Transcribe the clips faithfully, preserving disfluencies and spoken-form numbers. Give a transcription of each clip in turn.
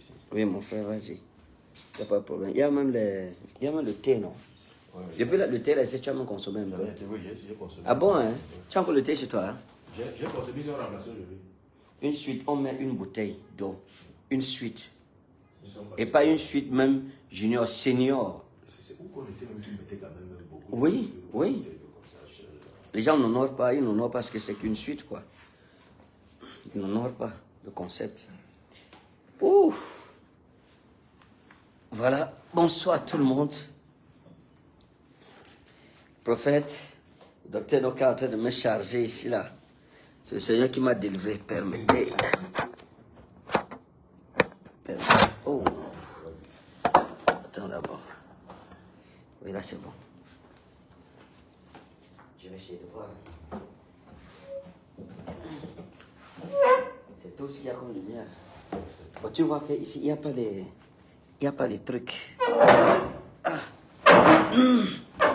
ici. Oui, mon frère, vas-y. Il n'y a pas de problème. Il y a même, les... Il y a même le thé, non? Ouais, Depuis le thé, là, tu as même consommé un peu. Oui, j'ai consommé. Ah bon, hein? Tu as encore le thé chez toi, hein? J'ai consommé, ils ont remplacé aujourd'hui. Une suite, on met une bouteille d'eau. Une suite. Et pas une suite même junior, senior. C'est où qu'on était même qui mettait quand même beaucoup. Oui, de, oui. Les gens n'honorent pas, ils n'honorent pas ce que c'est qu'une suite, quoi. Ils n'honorent pas le concept. Ouf. Voilà. Bonsoir tout le monde. Prophète, docteur Noka est en train de me charger ici, là. C'est le Seigneur qui m'a délivré. Permettez. Permettez. Oh. Attends d'abord. Oui, là, c'est bon. Je vais essayer de voir. C'est tout ce qu'il y a comme lumière. Oh, tu vois qu'ici, il n'y a pas les... Il n'y a pas les trucs. Ah. Tu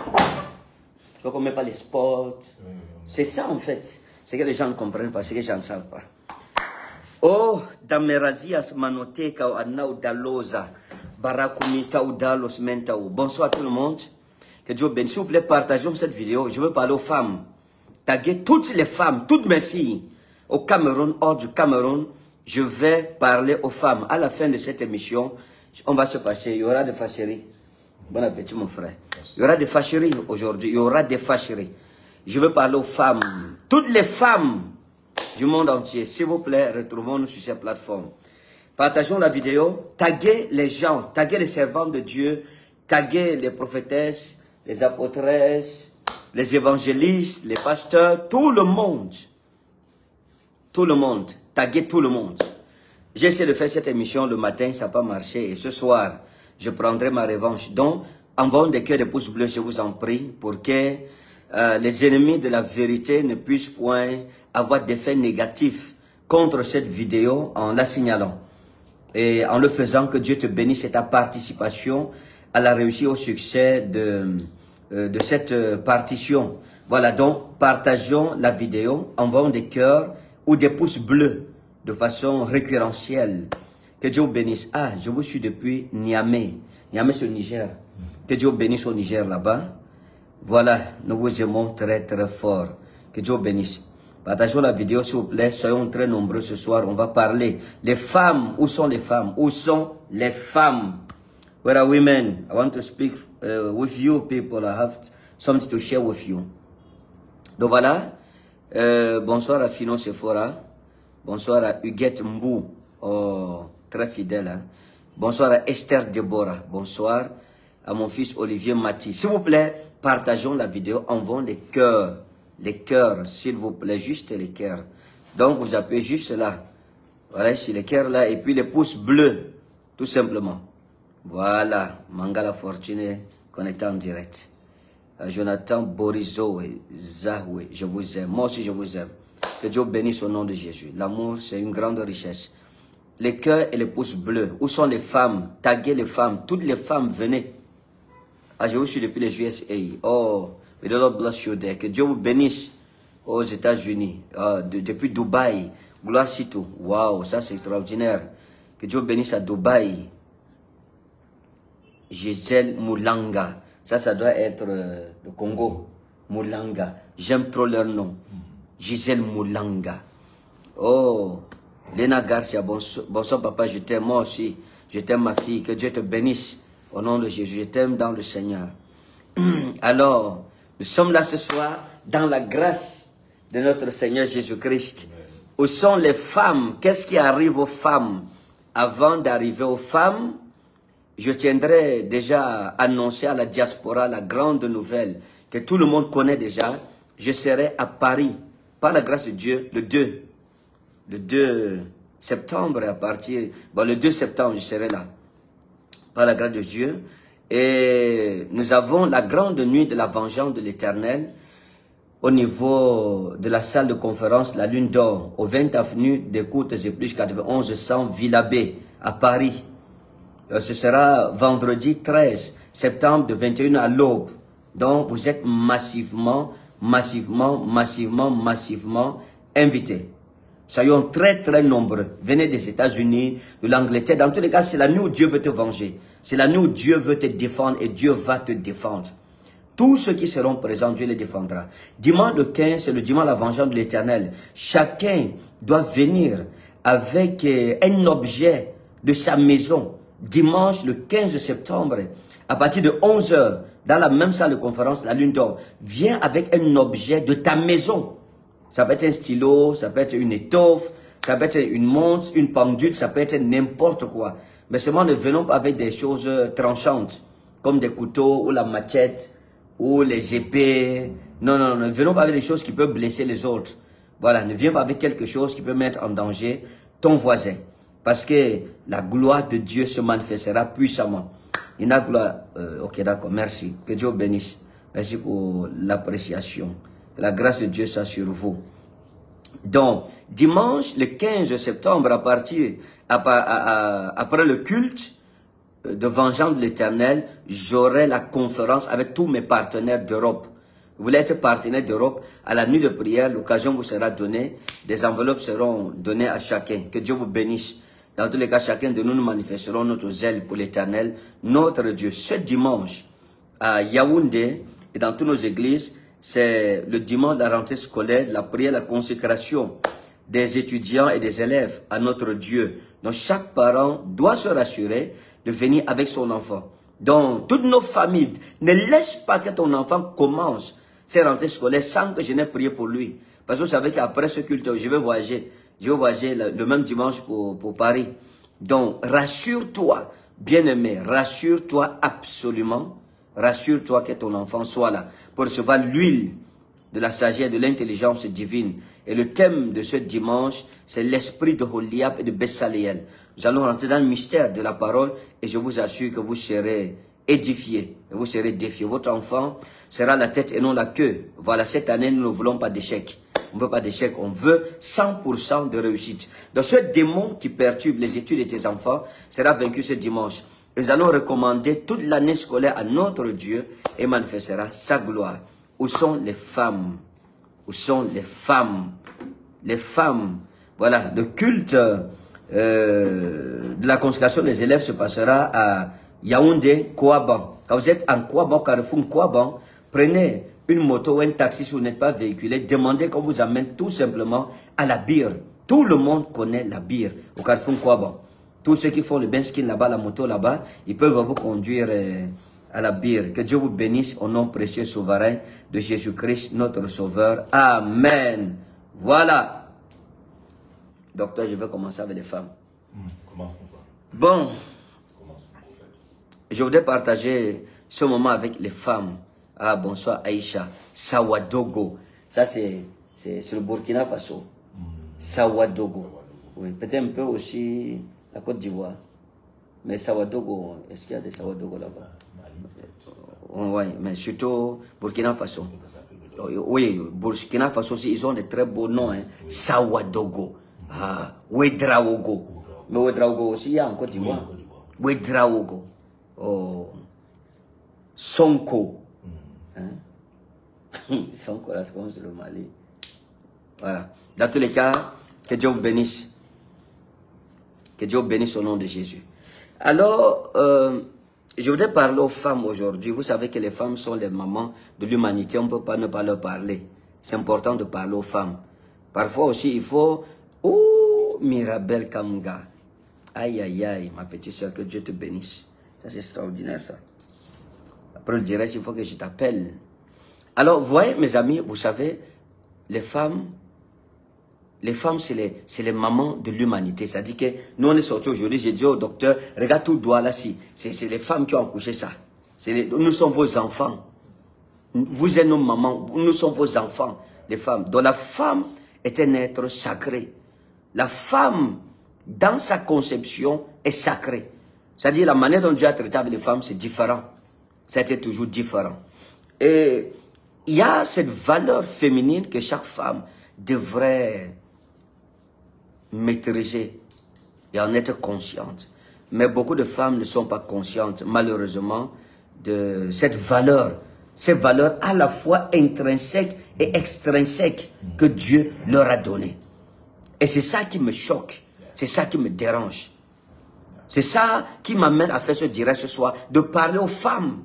vois qu'on ne met pas les spots. C'est ça, en fait. C'est que les gens ne comprennent pas, c'est que les gens ne savent pas. Oh, Damerazias Manoteka Anao Daloza, Barakumita Udalos Mentao. Bonsoir tout le monde. Que Dieu bénisse. S'il vous plaît, partageons cette vidéo. Je veux parler aux femmes. Taguer toutes les femmes, toutes mes filles. Au Cameroun, hors du Cameroun, je vais parler aux femmes. À la fin de cette émission, on va se fâcher. Il y aura des fâcheries. Bon appétit, mon frère. Il y aura des fâcheries aujourd'hui. Il y aura des fâcheries. Je veux parler aux femmes. Toutes les femmes du monde entier. S'il vous plaît, retrouvons-nous sur cette plateforme. Partageons la vidéo. Taguez les gens. Taguez les servants de Dieu. Taguez les prophétesses, les apôtresses, les évangélistes, les pasteurs. Tout le monde. Tout le monde. Taguez tout le monde. J'ai essayé de faire cette émission le matin. Ça n'a pas marché. Et ce soir, je prendrai ma revanche. Donc, envoyons des cœurs de pouces bleus, je vous en prie, pour que euh, les ennemis de la vérité ne puissent point avoir d'effet négatif contre cette vidéo en la signalant. Et en le faisant, que Dieu te bénisse et ta participation à la réussite, au succès de, euh, de cette euh, partition. Voilà, donc, partageons la vidéo, envoyons des cœurs ou des pouces bleus de façon récurrentielle. Que Dieu vous bénisse. Ah, je vous suis depuis Niamey. Niamey, c'est au Niger. Que Dieu bénisse au Niger là-bas. Voilà, nous vous aimons très très fort. Que Dieu bénisse. Partageons la vidéo s'il vous plaît. Soyons très nombreux ce soir. On va parler. Les femmes, où sont les femmes? Où sont les femmes? Where are women? I want to speak uh, with you people. I have something to share with you. Donc voilà. Euh, bonsoir à Fino Sephora. Bonsoir à Huguette Mbou. Oh, très fidèle. Hein? Bonsoir à Esther Deborah. Bonsoir à mon fils Olivier Mathis. S'il vous plaît, partageons la vidéo. Envoyons les cœurs. Les cœurs, s'il vous plaît. Juste les cœurs. Donc, vous appuyez juste là. Voilà, c'est les cœurs là. Et puis les pouces bleus. Tout simplement. Voilà. Mangala Fortuné, connecté en direct. Euh, Jonathan Borizo et Zahoué, je vous aime. Moi aussi, je vous aime. Que Dieu bénisse au nom de Jésus. L'amour, c'est une grande richesse. Les cœurs et les pouces bleus. Où sont les femmes? Taguez les femmes. Toutes les femmes, venez. Ah, je vous suis depuis les U S A. Oh, may the Lord bless you there. Que Dieu vous bénisse aux États-Unis. Ah, de, depuis Dubaï. Gloire Sitou. Waouh, ça c'est extraordinaire. Que Dieu bénisse à Dubaï. Gisèle Moulanga. Ça, ça doit être euh, le Congo. Moulanga. J'aime trop leur nom. Gisèle Moulanga. Oh, Léna Garcia, bonsoir, bonsoir papa, je t'aime moi aussi. Je t'aime ma fille, que Dieu te bénisse au nom de Jésus. Je t'aime dans le Seigneur. Alors, nous sommes là ce soir dans la grâce de notre Seigneur Jésus-Christ. Où sont les femmes? Qu'est-ce qui arrive aux femmes? Avant d'arriver aux femmes, je tiendrai déjà à annoncer à la diaspora la grande nouvelle que tout le monde connaît déjà. Je serai à Paris, par la grâce de Dieu, le deux. Le deux septembre, à partir... Bon, le deux septembre, je serai là. Par la grâce de Dieu. Et nous avons la grande nuit de la vengeance de l'Éternel au niveau de la salle de conférence La Lune d'Or, au vingt avenue des Courtes et plus quatre-vingt-onze cent Villabé, à Paris. Euh, ce sera vendredi treize septembre de vingt et une heures à l'aube. Donc, vous êtes massivement, massivement, massivement, massivement invités. Soyons très très nombreux. Venez des États-Unis, de l'Angleterre. Dans tous les cas, c'est la nuit où Dieu veut te venger. C'est la nuit où Dieu veut te défendre et Dieu va te défendre. Tous ceux qui seront présents, Dieu les défendra. Dimanche le quinze, c'est le dimanche de la vengeance de l'Éternel. Chacun doit venir avec un objet de sa maison. Dimanche le quinze septembre, à partir de onze heures, dans la même salle de conférence, la Lune d'Or, viens avec un objet de ta maison. Ça peut être un stylo, ça peut être une étoffe, ça peut être une montre, une pendule, ça peut être n'importe quoi. Mais seulement ne venons pas avec des choses tranchantes, comme des couteaux ou la machette, ou les épées. Non, non, non, ne venons pas avec des choses qui peuvent blesser les autres. Voilà, ne viens pas avec quelque chose qui peut mettre en danger ton voisin. Parce que la gloire de Dieu se manifestera puissamment. Il a gloire. Euh, ok, d'accord, merci. Que Dieu bénisse. Merci pour l'appréciation. Que la grâce de Dieu soit sur vous. Donc, dimanche, le quinze septembre, à partir, à, à, à, après le culte de vengeance de l'Éternel, j'aurai la conférence avec tous mes partenaires d'Europe. Vous voulez être partenaire d'Europe, à la nuit de prière, l'occasion vous sera donnée, des enveloppes seront données à chacun. Que Dieu vous bénisse. Dans tous les cas, chacun de nous, nous manifesterons notre zèle pour l'Éternel, notre Dieu. Ce dimanche, à Yaoundé et dans toutes nos églises, c'est le dimanche de la rentrée scolaire, la prière, la consécration des étudiants et des élèves à notre Dieu. Donc, chaque parent doit se rassurer de venir avec son enfant. Donc, toutes nos familles, ne laisse pas que ton enfant commence ses rentrées scolaires sans que je n'ai prié pour lui. Parce que vous savez qu'après ce culte, je vais voyager. Je vais voyager le, le même dimanche pour, pour Paris. Donc, rassure-toi, bien-aimé, rassure-toi absolument. Rassure-toi que ton enfant soit là pour recevoir l'huile de la sagesse, de l'intelligence divine. Et le thème de ce dimanche, c'est l'esprit de Holiab et de Bessaleel. Nous allons rentrer dans le mystère de la parole et je vous assure que vous serez édifiés, et vous serez défiés. Votre enfant sera la tête et non la queue. Voilà, cette année, nous ne voulons pas d'échec. On ne veut pas d'échec, on veut cent pour cent de réussite. Donc ce démon qui perturbe les études de tes enfants sera vaincu ce dimanche. Nous allons recommander toute l'année scolaire à notre Dieu et manifestera sa gloire. Où sont les femmes? Où sont les femmes? Les femmes. Voilà, le culte euh, de la consécration des élèves se passera à Yaoundé, Kouaban. Quand vous êtes en Kouaban, Carrefour Kouaban, prenez une moto ou un taxi si vous n'êtes pas véhiculé, demandez qu'on vous amène tout simplement à la Bire. Tout le monde connaît la Bire au Carrefour Kouaban. Tous ceux qui font le bench skin là-bas, la moto là-bas, ils peuvent vous conduire euh, à la Bire. Que Dieu vous bénisse au nom précieux souverain de Jésus-Christ, notre Sauveur. Amen. Voilà. Docteur, je vais commencer avec les femmes. Mmh, comment Bon, je voudrais partager ce moment avec les femmes. Ah, bonsoir Aïcha. Sawadogo. Ça, c'est le Burkina Faso. Mmh. Sawadogo. Oui, peut-être un peu aussi la Côte d'Ivoire. Mais Sawadogo, est-ce qu'il y a des Sawadogo là-bas? Oui, mais surtout Burkina Faso. Oui, Burkina Faso aussi, ils ont de très beaux noms. Hein. Sawadogo. Ah, Ouedraogo. Mais Ouedraogo aussi, il y a en Côte d'Ivoire. Ouedraogo. Oh. Sonko. Hein? Sonko, là, c'est comme c'est le Mali. Voilà. Dans tous les cas, que Dieu vous bénisse. Que Dieu bénisse au nom de Jésus. Alors, euh, je voudrais parler aux femmes aujourd'hui. Vous savez que les femmes sont les mamans de l'humanité. On ne peut pas ne pas leur parler. C'est important de parler aux femmes. Parfois aussi, il faut... Oh, Mirabel Kamga. Aïe, aïe, aïe, ma petite soeur, que Dieu te bénisse. Ça, c'est extraordinaire, ça. Après le direct, il faut que je t'appelle. Alors, vous voyez, mes amis, vous savez, les femmes... Les femmes, c'est les, les mamans de l'humanité. C'est-à-dire que nous, on est sortis aujourd'hui, j'ai dit au docteur, regarde tout le doigt là, c'est les femmes qui ont accouché ça. Les, nous sommes vos enfants. Vous êtes nos mamans, nous sommes vos enfants, les femmes. Donc la femme est un être sacré. La femme, dans sa conception, est sacrée. C'est-à-dire la manière dont Dieu a traité avec les femmes, c'est différent. Ça a été toujours différent. Et il y a cette valeur féminine que chaque femme devrait maîtriser et en être consciente. Mais beaucoup de femmes ne sont pas conscientes, malheureusement, de cette valeur. Cette valeur à la fois intrinsèque et extrinsèque que Dieu leur a donnée. Et c'est ça qui me choque. C'est ça qui me dérange. C'est ça qui m'amène à faire ce direct ce soir, de parler aux femmes.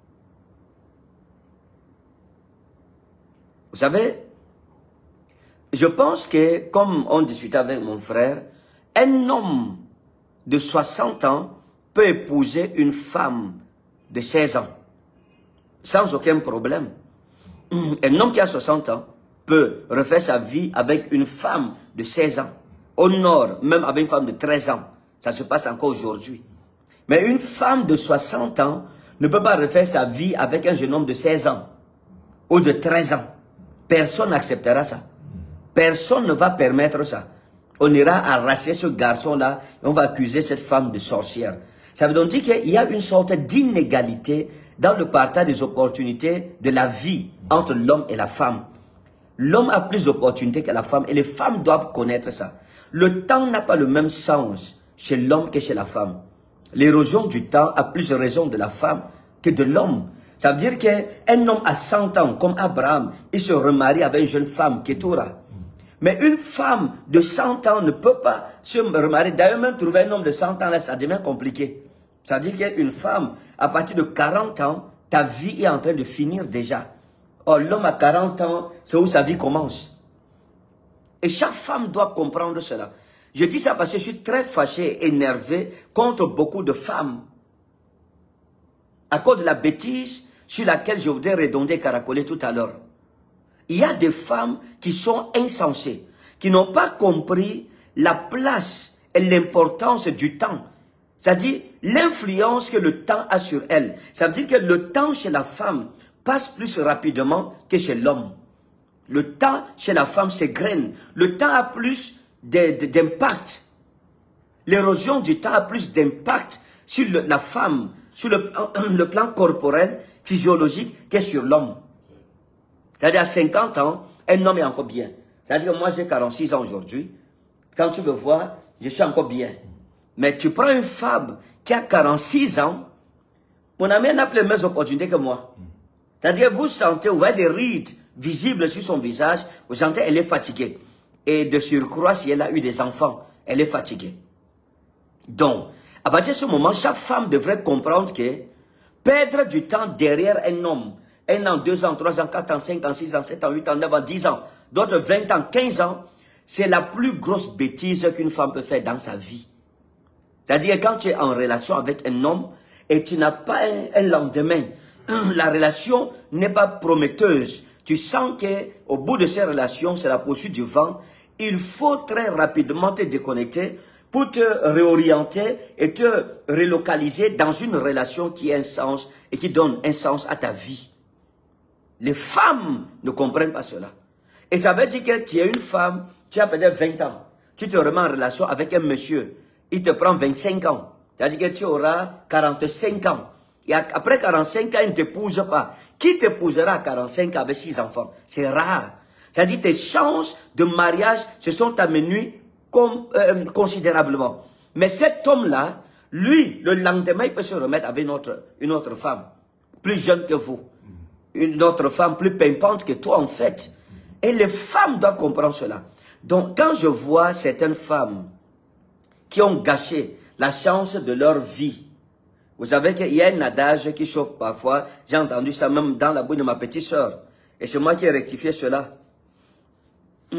Vous savez, je pense que, comme on discutait avec mon frère, un homme de soixante ans peut épouser une femme de seize ans, sans aucun problème. Un homme qui a soixante ans peut refaire sa vie avec une femme de seize ans. Au nord, même avec une femme de treize ans. Ça se passe encore aujourd'hui. Mais une femme de soixante ans ne peut pas refaire sa vie avec un jeune homme de seize ans ou de treize ans. Personne n'acceptera ça. Personne ne va permettre ça. On ira arracher ce garçon-là et on va accuser cette femme de sorcière. Ça veut donc dire qu'il y a une sorte d'inégalité dans le partage des opportunités de la vie entre l'homme et la femme. L'homme a plus d'opportunités que la femme et les femmes doivent connaître ça. Le temps n'a pas le même sens chez l'homme que chez la femme. L'érosion du temps a plus de raison de la femme que de l'homme. Ça veut dire qu'un homme à cent ans, comme Abraham, il se remarie avec une jeune femme, Ketura. Mais une femme de cent ans ne peut pas se remarier. D'ailleurs, même trouver un homme de cent ans, là, ça devient compliqué. Ça veut dire qu'une femme, à partir de quarante ans, ta vie est en train de finir déjà. Or, l'homme à quarante ans, c'est où sa vie commence. Et chaque femme doit comprendre cela. Je dis ça parce que je suis très fâché, énervé contre beaucoup de femmes. À cause de la bêtise sur laquelle je voudrais redonder, caracoler tout à l'heure. Il y a des femmes qui sont insensées, qui n'ont pas compris la place et l'importance du temps. C'est-à-dire l'influence que le temps a sur elles. Ça veut dire que le temps chez la femme passe plus rapidement que chez l'homme. Le temps chez la femme s'égrène. Le temps a plus d'impact. L'érosion du temps a plus d'impact sur le, la femme, sur le, le plan corporel, physiologique, que sur l'homme. C'est-à-dire à cinquante ans, un homme est encore bien. C'est-à-dire que moi j'ai quarante-six ans aujourd'hui. Quand tu me vois, je suis encore bien. Mais tu prends une femme qui a quarante-six ans, mon ami n'a plus les mêmes opportunités que moi. C'est-à-dire vous sentez, vous voyez des rides visibles sur son visage, vous sentez elle est fatiguée. Et de surcroît, si elle a eu des enfants, elle est fatiguée. Donc, à partir de ce moment, chaque femme devrait comprendre que perdre du temps derrière un homme, un an, deux ans, trois ans, quatre ans, cinq ans, six ans, sept ans, huit ans, neuf ans, dix ans, d'autres vingt ans, quinze ans, c'est la plus grosse bêtise qu'une femme peut faire dans sa vie. C'est-à-dire quand tu es en relation avec un homme et tu n'as pas un, un lendemain, la relation n'est pas prometteuse. Tu sens qu'au bout de ces relations, c'est la poursuite du vent. Il faut très rapidement te déconnecter pour te réorienter et te relocaliser dans une relation qui a un sens et qui donne un sens à ta vie. Les femmes ne comprennent pas cela. Et ça veut dire que tu es une femme, tu as peut-être vingt ans. Tu te remets en relation avec un monsieur. Il te prend vingt-cinq ans. C'est-à-dire que tu auras quarante-cinq ans. Et après quarante-cinq ans, il ne t'épouse pas. Qui t'épousera à quarante-cinq ans avec six enfants? C'est rare. C'est-à-dire que tes chances de mariage se sont amenues com, euh, considérablement. Mais cet homme-là, lui, le lendemain, il peut se remettre avec une autre, une autre femme, plus jeune que vous. Une autre femme plus pimpante que toi, en fait. Et les femmes doivent comprendre cela. Donc, quand je vois certaines femmes qui ont gâché la chance de leur vie, vous savez qu'il y a un adage qui choque parfois. J'ai entendu ça même dans la bouche de ma petite sœur. Et c'est moi qui ai rectifié cela. Hum.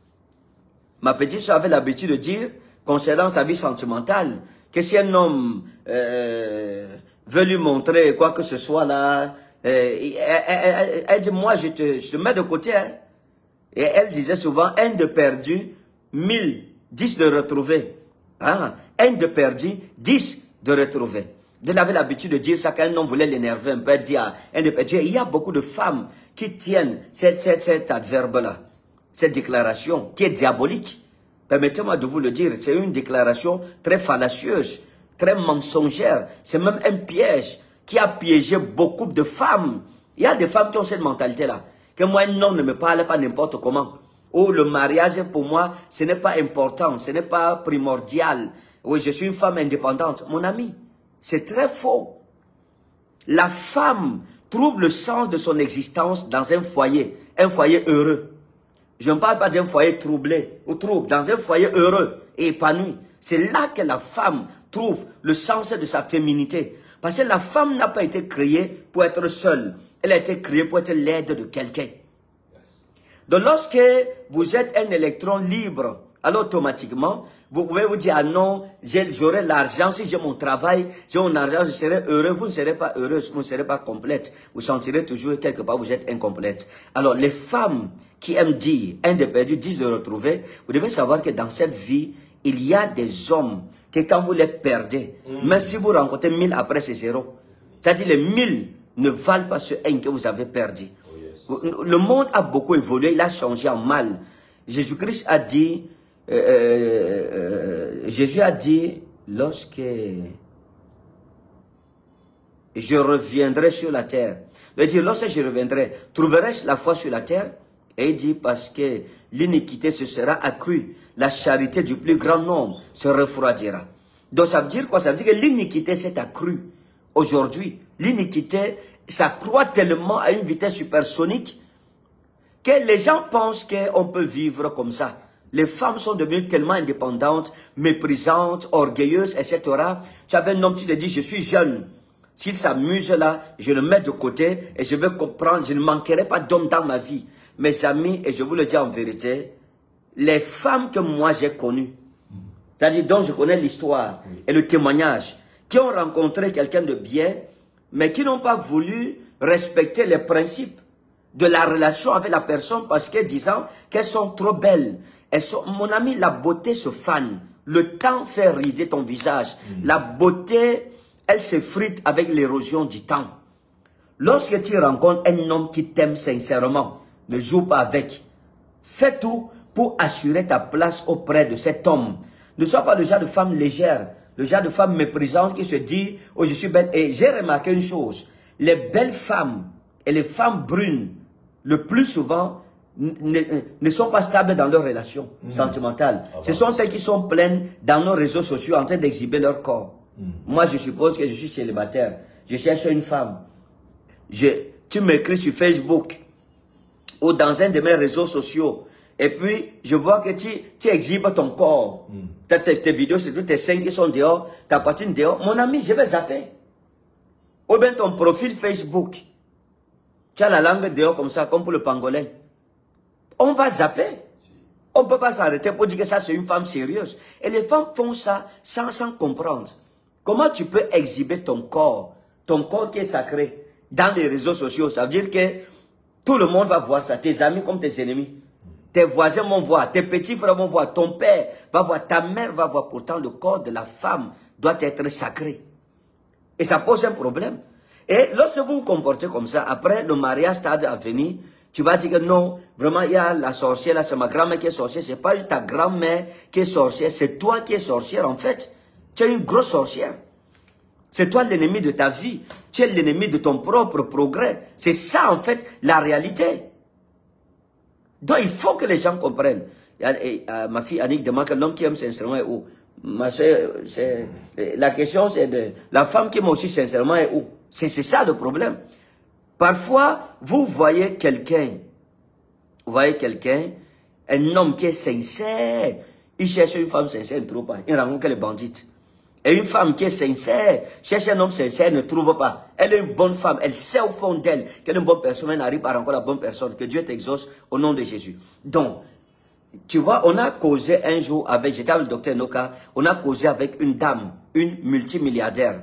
Ma petite sœur avait l'habitude de dire, concernant sa vie sentimentale, que si un homme euh, veut lui montrer quoi que ce soit là, euh, elle, elle, elle dit, moi je te, je te mets de côté. Hein. Et elle disait souvent, un de perdu, mille, dix de retrouvé. Hein? Un de perdu, dix de retrouvé. Elle avait l'habitude de dire ça quand un homme voulait l'énerver un peu, dire, un de perdu. Il y a beaucoup de femmes qui tiennent cet, cet, cet adverbe-là, cette déclaration qui est diabolique. Permettez-moi de vous le dire, c'est une déclaration très fallacieuse, très mensongère. C'est même un piège qui a piégé beaucoup de femmes. Il y a des femmes qui ont cette mentalité-là. Que moi, un homme ne me parle pas n'importe comment. Ou le mariage, pour moi, ce n'est pas important, ce n'est pas primordial. Oui, je suis une femme indépendante. Mon ami, c'est très faux. La femme trouve le sens de son existence dans un foyer, un foyer heureux. Je ne parle pas d'un foyer troublé ou trouble, dans un foyer heureux et épanoui. C'est là que la femme trouve le sens de sa féminité. Parce que la femme n'a pas été créée pour être seule. Elle a été créée pour être l'aide de quelqu'un. Donc lorsque vous êtes un électron libre, alors automatiquement, vous pouvez vous dire, ah non, j'aurai l'argent, si j'ai mon travail, j'ai mon argent, je serai heureux. Vous ne serez pas heureuse, vous ne serez pas complète. Vous sentirez toujours quelque part, vous êtes incomplète. Alors les femmes qui aiment dire, un des perdus, dix de retrouver, vous devez savoir que dans cette vie, il y a des hommes que quand vous les perdez, mmh. même si vous rencontrez mille après, c'est zéro. C'est-à-dire les mille ne valent pas ce un que vous avez perdu. Oh yes. Le monde a beaucoup évolué, il a changé en mal. Jésus-Christ a dit, euh, euh, Jésus a dit, lorsque je reviendrai sur la terre, il dit, lorsque je reviendrai, trouverai-je la foi sur la terre? Et il dit, parce que l'iniquité se sera accrue, la charité du plus grand nombre se refroidira. Donc ça veut dire quoi? Ça veut dire que l'iniquité s'est accrue. Aujourd'hui, l'iniquité s'accroît tellement à une vitesse supersonique que les gens pensent qu'on peut vivre comme ça. Les femmes sont devenues tellement indépendantes, méprisantes, orgueilleuses, et cetera. Tu avais un homme qui te dit, je suis jeune. S'il s'amuse là, je le mets de côté et je vais comprendre, je ne manquerai pas d'homme dans ma vie. Mes amis, et je vous le dis en vérité, les femmes que moi j'ai connues, c'est-à-dire dont je connais l'histoire et le témoignage, qui ont rencontré quelqu'un de bien, mais qui n'ont pas voulu respecter les principes de la relation avec la personne parce que disant qu'elles sont trop belles. Elles sont, mon ami, la beauté se fane. Le temps fait rider ton visage. Mmh. La beauté, elle s'effrite avec l'érosion du temps. Lorsque tu rencontres un homme qui t'aime sincèrement, ne joue pas avec. Fais tout pour assurer ta place auprès de cet homme. Ne sois pas le genre de femme légère, le genre de femme méprisante qui se dit « Oh, je suis belle ». Et j'ai remarqué une chose, les belles femmes et les femmes brunes, le plus souvent, ne, ne sont pas stables dans leur relation mmh. sentimentale. Ah, Ce sont elles qui sont pleines dans nos réseaux sociaux en train d'exhiber leur corps. Mmh. Moi, je suppose que je suis célibataire. Je cherche une femme. Je, tu m'écris sur Facebook ou dans un de mes réseaux sociaux. Et puis, je vois que tu, tu exhibes ton corps. Mm. Tes, tes vidéos, c'est toutes tes seins qui sont dehors, ta poitrine dehors. Mon ami, je vais zapper. Ou bien ton profil Facebook. Tu as la langue dehors comme ça, comme pour le pangolin. On va zapper. On ne peut pas s'arrêter pour dire que ça, c'est une femme sérieuse. Et les femmes font ça sans, sans comprendre. Comment tu peux exhiber ton corps, ton corps qui est sacré, dans les réseaux sociaux? Ça veut dire que tout le monde va voir ça, tes amis comme tes ennemis. Tes voisins vont voir, tes petits frères vont voir, ton père va voir, ta mère va voir. Pourtant, le corps de la femme doit être sacré. Et ça pose un problème. Et lorsque vous vous comportez comme ça, après le mariage tarde à venir, tu vas dire que non, vraiment, il y a la sorcière, là, c'est ma grand-mère qui est sorcière, c'est pas ta grand-mère qui est sorcière, c'est toi qui es sorcière, en fait. Tu es une grosse sorcière. C'est toi l'ennemi de ta vie. Tu es l'ennemi de ton propre progrès. C'est ça, en fait, la réalité. Donc, il faut que les gens comprennent. Et, et, et, ma fille Annick demande que l'homme qui aime sincèrement est où? Ma soeur, la question, c'est de... La femme qui aime aussi sincèrement est où? C'est ça le problème. Parfois, vous voyez quelqu'un, vous voyez quelqu'un, un homme qui est sincère, il cherche une femme sincère, il ne trouve pas. Il rencontre que les bandites. Et une femme qui est sincère, cherche un homme sincère, ne trouve pas. Elle est une bonne femme, elle sait au fond d'elle qu'elle est une bonne personne, elle n'arrive pas à rencontrer la bonne personne. Que Dieu t'exauce au nom de Jésus. Donc, tu vois, on a causé un jour avec, j'étais avec le docteur Noka, on a causé avec une dame, une multimilliardaire.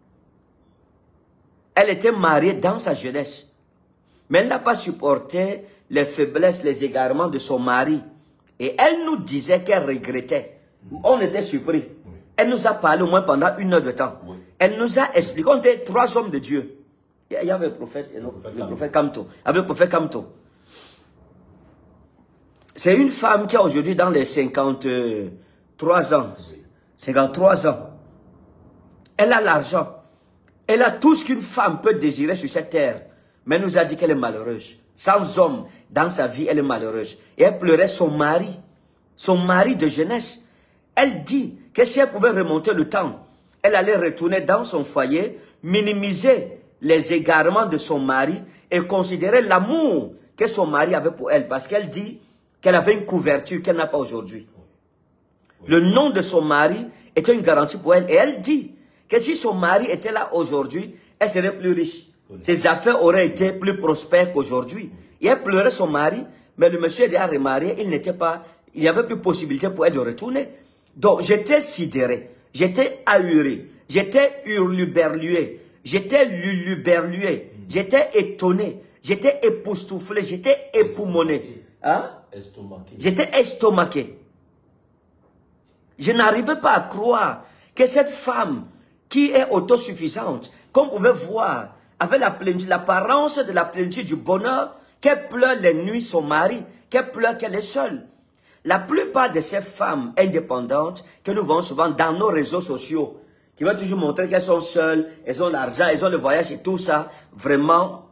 Elle était mariée dans sa jeunesse. Mais elle n'a pas supporté les faiblesses, les égarements de son mari. Et elle nous disait qu'elle regrettait. On était surpris. Elle nous a parlé au moins pendant une heure de temps. Oui. Elle nous a expliqué, on était trois hommes de Dieu. Il y avait le prophète, le prophète, le prophète Kamto. Avec le prophète Kamto. C'est une femme qui a aujourd'hui dans les cinquante-trois ans. cinquante-trois ans. Elle a l'argent. Elle a tout ce qu'une femme peut désirer sur cette terre. Mais elle nous a dit qu'elle est malheureuse. Sans homme, dans sa vie, elle est malheureuse. Et elle pleurait son mari. Son mari de jeunesse. Elle dit que si elle pouvait remonter le temps, elle allait retourner dans son foyer, minimiser les égarements de son mari et considérer l'amour que son mari avait pour elle. Parce qu'elle dit, qu'elle avait une couverture qu'elle n'a pas aujourd'hui. Le nom de son mari était une garantie pour elle. Et elle dit que si son mari était là aujourd'hui, elle serait plus riche. Ses affaires auraient été plus prospères qu'aujourd'hui. Et elle pleurait son mari, mais le monsieur est déjà remarié, il n'était pas, il n'y avait plus possibilité pour elle de retourner. Donc j'étais sidéré, j'étais ahuri, j'étais hurluberlué, j'étais luluberlué, j'étais étonné, j'étais époustouflé, j'étais époumoné. Hein? J'étais estomaqué. Je n'arrivais pas à croire que cette femme qui est autosuffisante, comme vous pouvez voir, avec l'apparence de la plénitude du bonheur, qu'elle pleure les nuits son mari, qu'elle pleure qu'elle est seule. La plupart de ces femmes indépendantes que nous voyons souvent dans nos réseaux sociaux, qui vont toujours montrer qu'elles sont seules, elles ont l'argent, elles ont le voyage et tout ça, vraiment,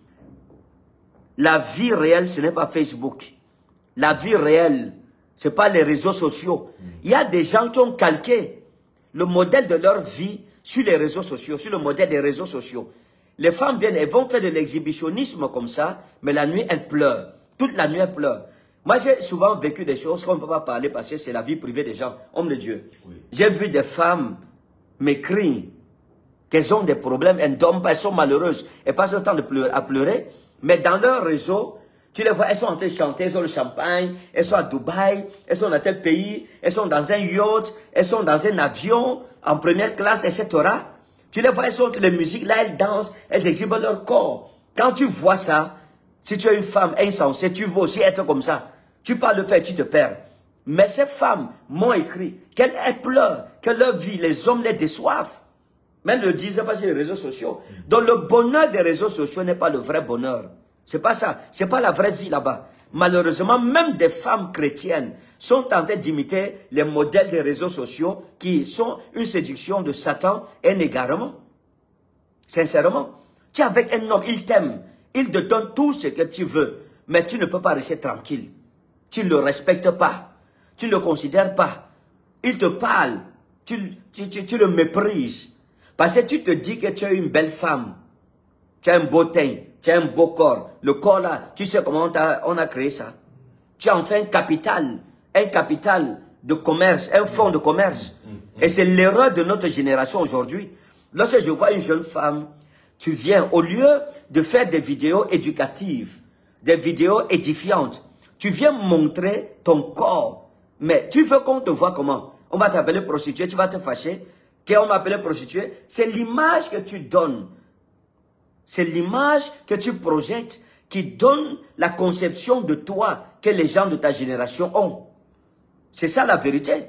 la vie réelle, ce n'est pas Facebook. La vie réelle, ce n'est pas les réseaux sociaux. Il y a des gens qui ont calqué le modèle de leur vie sur les réseaux sociaux, sur le modèle des réseaux sociaux. Les femmes viennent, elles vont faire de l'exhibitionnisme comme ça, mais la nuit, elles pleurent. Toute la nuit, elles pleurent. Moi, j'ai souvent vécu des choses qu'on ne peut pas parler parce que c'est la vie privée des gens. Homme de Dieu. Oui. J'ai vu des femmes m'écrire qu'elles ont des problèmes, elles ne dorment pas, elles sont malheureuses. Elles passent le temps de pleurer, à pleurer, mais dans leur réseau, tu les vois, elles sont en train de chanter, elles ont le champagne, elles sont à Dubaï, elles sont dans tel pays, elles sont dans un yacht, elles sont dans un avion, en première classe, et cetera. Tu les vois, elles sont les musiques, là, elles dansent, elles exhibent leur corps. Quand tu vois ça, si tu es une femme insensée, tu veux aussi être comme ça. Tu parles le fait, tu te perds. Mais ces femmes m'ont écrit qu'elles pleurent, que leur vie, les hommes les déçoivent. Même ne le disaient pas sur les réseaux sociaux. Donc le bonheur des réseaux sociaux n'est pas le vrai bonheur. C'est pas ça. C'est pas la vraie vie là-bas. Malheureusement, même des femmes chrétiennes sont en train d'imiter les modèles des réseaux sociaux qui sont une séduction de Satan et un égarement. Sincèrement. Tu es avec un homme, il t'aime. Il te donne tout ce que tu veux. Mais tu ne peux pas rester tranquille. Tu ne le respectes pas. Tu ne le considères pas. Il te parle. Tu, tu, tu, tu le méprises. Parce que tu te dis que tu es une belle femme. Tu as un beau teint. Tu as un beau corps. Le corps là, tu sais comment on a, on a créé ça. Tu as enfin un capital. Un capital de commerce. Un fonds de commerce. Et c'est l'erreur de notre génération aujourd'hui. Lorsque je vois une jeune femme, tu viens, au lieu de faire des vidéos éducatives, des vidéos édifiantes, tu viens montrer ton corps. Mais tu veux qu'on te voit comment? On va t'appeler prostituée, tu vas te fâcher. Qu'on m'appelle prostituée, c'est l'image que tu donnes. C'est l'image que tu projettes qui donne la conception de toi que les gens de ta génération ont. C'est ça la vérité.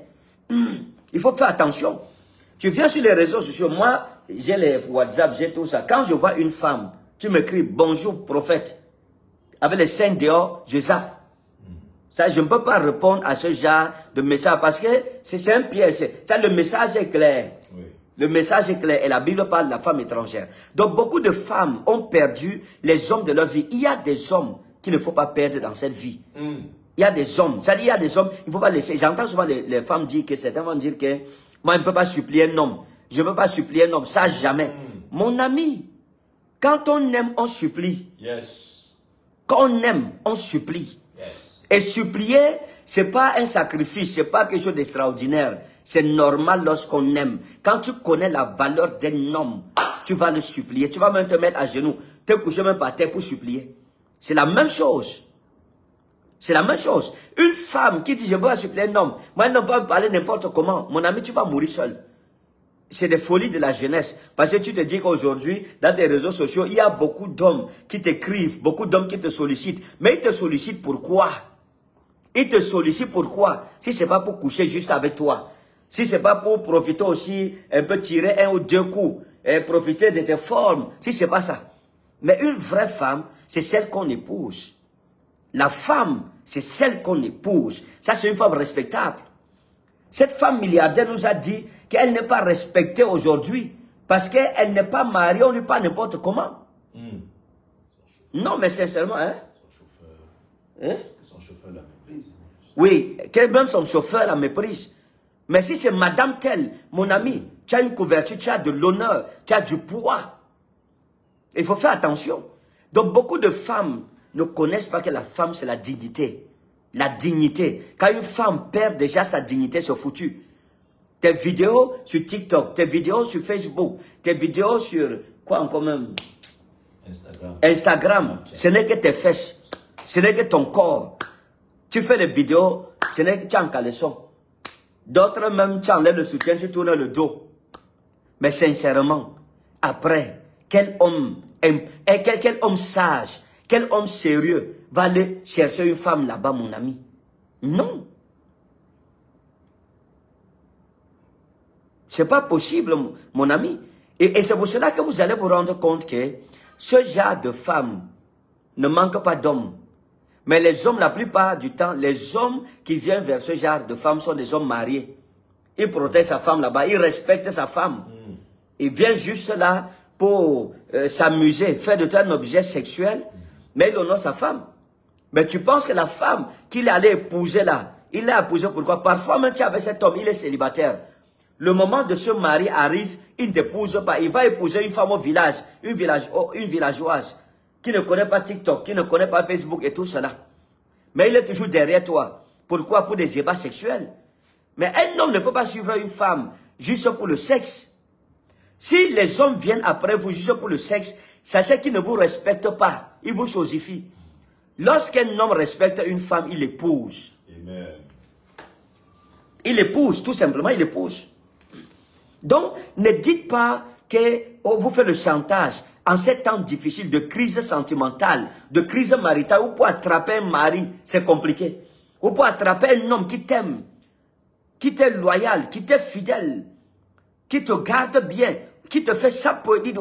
Il faut faire attention. Tu viens sur les réseaux sociaux, moi, j'ai les WhatsApp, j'ai tout ça. Quand je vois une femme, tu m'écris bonjour prophète. Avec les seins dehors, je zappe. Ça, je ne peux pas répondre à ce genre de message parce que c'est un piège. Ça, le message est clair. Oui. Le message est clair et la Bible parle de la femme étrangère. Donc, beaucoup de femmes ont perdu les hommes de leur vie. Il y a des hommes qu'il ne faut pas perdre dans cette vie. Mm. Il y a des hommes. C'est-à-dire, il y a des hommes, il ne faut pas laisser. J'entends souvent les, les femmes dire que certains vont dire que moi, je ne peux pas supplier un homme. Je ne peux pas supplier un homme. Ça, jamais. Mm. Mon ami, quand on aime, on supplie. Yes. Quand on aime, on supplie. Yes. Et supplier, ce n'est pas un sacrifice, ce n'est pas quelque chose d'extraordinaire. C'est normal lorsqu'on aime. Quand tu connais la valeur d'un homme, tu vas le supplier. Tu vas même te mettre à genoux, te coucher même par terre pour supplier. C'est la même chose. C'est la même chose. Une femme qui dit, je veux pas supplier un homme. Moi, elle ne peut pas me parler n'importe comment. Mon ami, tu vas mourir seul. C'est des folies de la jeunesse. Parce que tu te dis qu'aujourd'hui, dans tes réseaux sociaux, il y a beaucoup d'hommes qui t'écrivent, beaucoup d'hommes qui te sollicitent. Mais ils te sollicitent pourquoi? Ils te sollicitent pourquoi? Si ce n'est pas pour coucher juste avec toi. Si ce n'est pas pour profiter aussi, un peu tirer un ou deux coups. Et profiter de tes formes. Si ce n'est pas ça. Mais une vraie femme, c'est celle qu'on épouse. La femme, c'est celle qu'on épouse. Ça, c'est une femme respectable. Cette femme milliardaire nous a dit qu'elle n'est pas respectée aujourd'hui. Parce qu'elle n'est pas mariée, on lui parle n'importe comment. Mm. Non, mais sincèrement, hein? Son chauffeur. Hein? Son chauffeur la méprise. Oui, même son chauffeur la méprise. Mais si c'est madame telle, mon ami, tu as une couverture, tu as de l'honneur, tu as du poids. Il faut faire attention. Donc beaucoup de femmes ne connaissent pas que la femme c'est la dignité. La dignité. Quand une femme perd déjà sa dignité, c'est foutu. Tes vidéos sur TikTok, tes vidéos sur Facebook, tes vidéos sur quoi encore même? Instagram. Instagram, ce n'est que tes fesses, ce n'est que ton corps. Tu fais les vidéos, ce n'est que tu es en caleçon. D'autres même, tu enlèves le soutien, tu tournes le dos. Mais sincèrement, après, quel homme, quel, quel homme sage, quel homme sérieux va aller chercher une femme là-bas, mon ami? Non. C'est pas possible, mon ami. Et, et c'est pour cela que vous allez vous rendre compte que ce genre de femmes ne manque pas d'hommes. Mais les hommes, la plupart du temps, les hommes qui viennent vers ce genre de femmes sont des hommes mariés. Ils protègent sa femme là-bas, ils respectent sa femme. Mm. Ils viennent juste là pour euh, s'amuser, faire de toi un objet sexuel, mm. mais il honore sa femme. Mais tu penses que la femme qu'il allait épouser là, il l'a épousée pourquoi? Parfois même tu es avec cet homme, il est célibataire. Le moment de se marier arrive, il ne t'épouse pas. Il va épouser une femme au village, une, village, une villageoise, qui ne connaît pas TikTok, qui ne connaît pas Facebook et tout cela. Mais il est toujours derrière toi. Pourquoi? Pour des ébats sexuels. Mais un homme ne peut pas suivre une femme juste pour le sexe. Si les hommes viennent après vous juste pour le sexe, sachez qu'ils ne vous respectent pas. Ils vous chosifient. Lorsqu'un homme respecte une femme, il l'épouse. Amen. Il l'épouse, tout simplement, il l'épouse. Donc, ne dites pas que oh, vous faites le chantage en ces temps difficiles de crise sentimentale, de crise maritale. Ou pour attraper un mari, c'est compliqué. Ou pour attraper un homme qui t'aime, qui t'est loyal, qui t'est fidèle, qui te garde bien, qui te fait ça pour dire,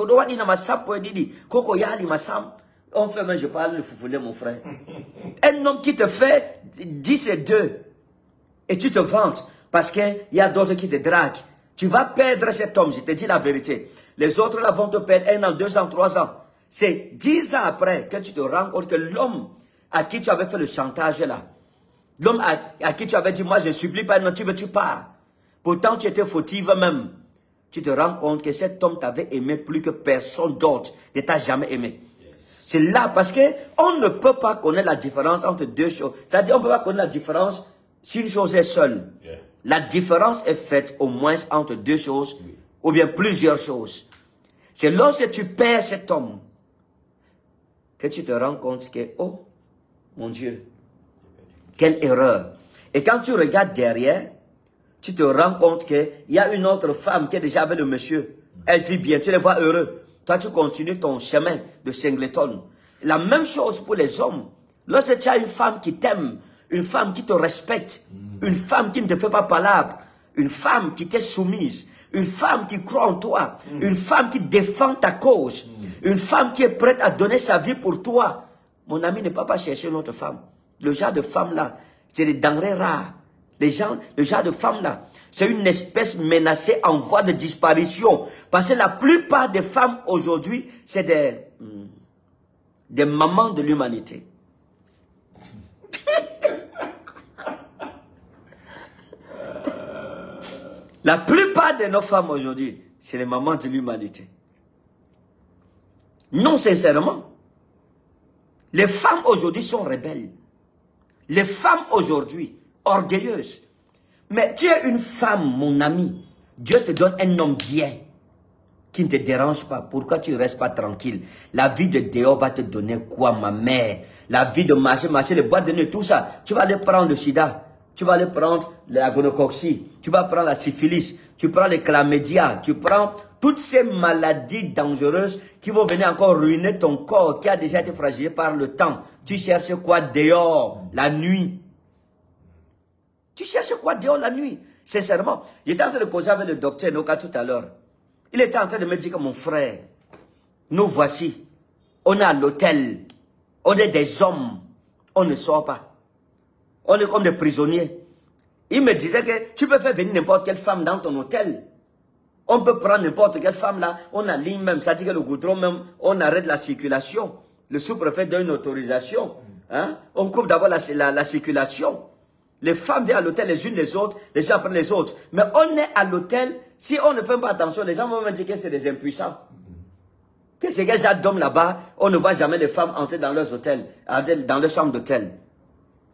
on fait, mais je parle le foufoulé, mon frère. Un homme qui te fait dix et deux, et tu te vantes, parce qu'il y a d'autres qui te draguent. Tu vas perdre cet homme, je te dis la vérité. Les autres là vont te perdre un an, deux ans, trois ans. C'est dix ans après que tu te rends compte que l'homme à qui tu avais fait le chantage là, l'homme à, à qui tu avais dit, moi je ne supplie pas, non, tu veux, tu pars. Pourtant tu étais fautive même. Tu te rends compte que cet homme t'avait aimé plus que personne d'autre ne t'a jamais aimé. Yes. C'est là parce que on ne peut pas connaître la différence entre deux choses. C'est-à-dire on ne peut pas connaître la différence si une chose est seule. Yeah. La différence est faite au moins entre deux choses, oui, ou bien plusieurs choses. C'est lorsque tu perds cet homme que tu te rends compte que, oh, mon Dieu, quelle erreur. Et quand tu regardes derrière, tu te rends compte qu'il y a une autre femme qui est déjà avec le monsieur. Elle vit bien, tu les vois heureux. Toi, tu continues ton chemin de singleton. La même chose pour les hommes. Lorsque tu as une femme qui t'aime, une femme qui te respecte, une femme qui ne te fait pas palabre, une femme qui t'est soumise, une femme qui croit en toi, mm. une femme qui défend ta cause, mm. une femme qui est prête à donner sa vie pour toi. Mon ami ne peut pas chercher une autre femme. Le genre de femme-là, c'est des denrées rares. Les gens, le genre de femme-là, c'est une espèce menacée en voie de disparition. Parce que la plupart des femmes aujourd'hui, c'est des, des mamans de l'humanité. La plupart de nos femmes aujourd'hui, c'est les mamans de l'humanité. Non, sincèrement. Les femmes aujourd'hui sont rebelles. Les femmes aujourd'hui, orgueilleuses. Mais tu es une femme, mon ami. Dieu te donne un homme bien, qui ne te dérange pas. Pourquoi tu ne restes pas tranquille? La vie de dehors va te donner quoi, ma mère? La vie de marcher, marcher, les boîtes de nuit, tout ça. Tu vas aller prendre le sida. Tu vas aller prendre la gonocoxie, tu vas prendre la syphilis, tu prends les chlamydia, tu prends toutes ces maladies dangereuses qui vont venir encore ruiner ton corps qui a déjà été fragilisé par le temps. Tu cherches quoi dehors, la nuit? Tu cherches quoi dehors la nuit? Sincèrement, j'étais en train de causer avec le docteur Noka tout à l'heure. Il était en train de me dire que mon frère, nous voici, on est à l'hôtel, on est des hommes, on ne sort pas. On est comme des prisonniers. Il me disait que tu peux faire venir n'importe quelle femme dans ton hôtel. On peut prendre n'importe quelle femme là, on aligne même, ça dit que le goudron même, on arrête la circulation. Le sous-préfet donne une autorisation. Hein? On coupe d'abord la, la, la circulation. Les femmes viennent à l'hôtel les unes les autres, les gens prennent les autres. Mais on est à l'hôtel, si on ne fait pas attention, les gens vont me dire que c'est des impuissants. Que ces gars d'hommes là-bas, on ne voit jamais les femmes entrer dans leurs hôtels, dans leurs chambres d'hôtel.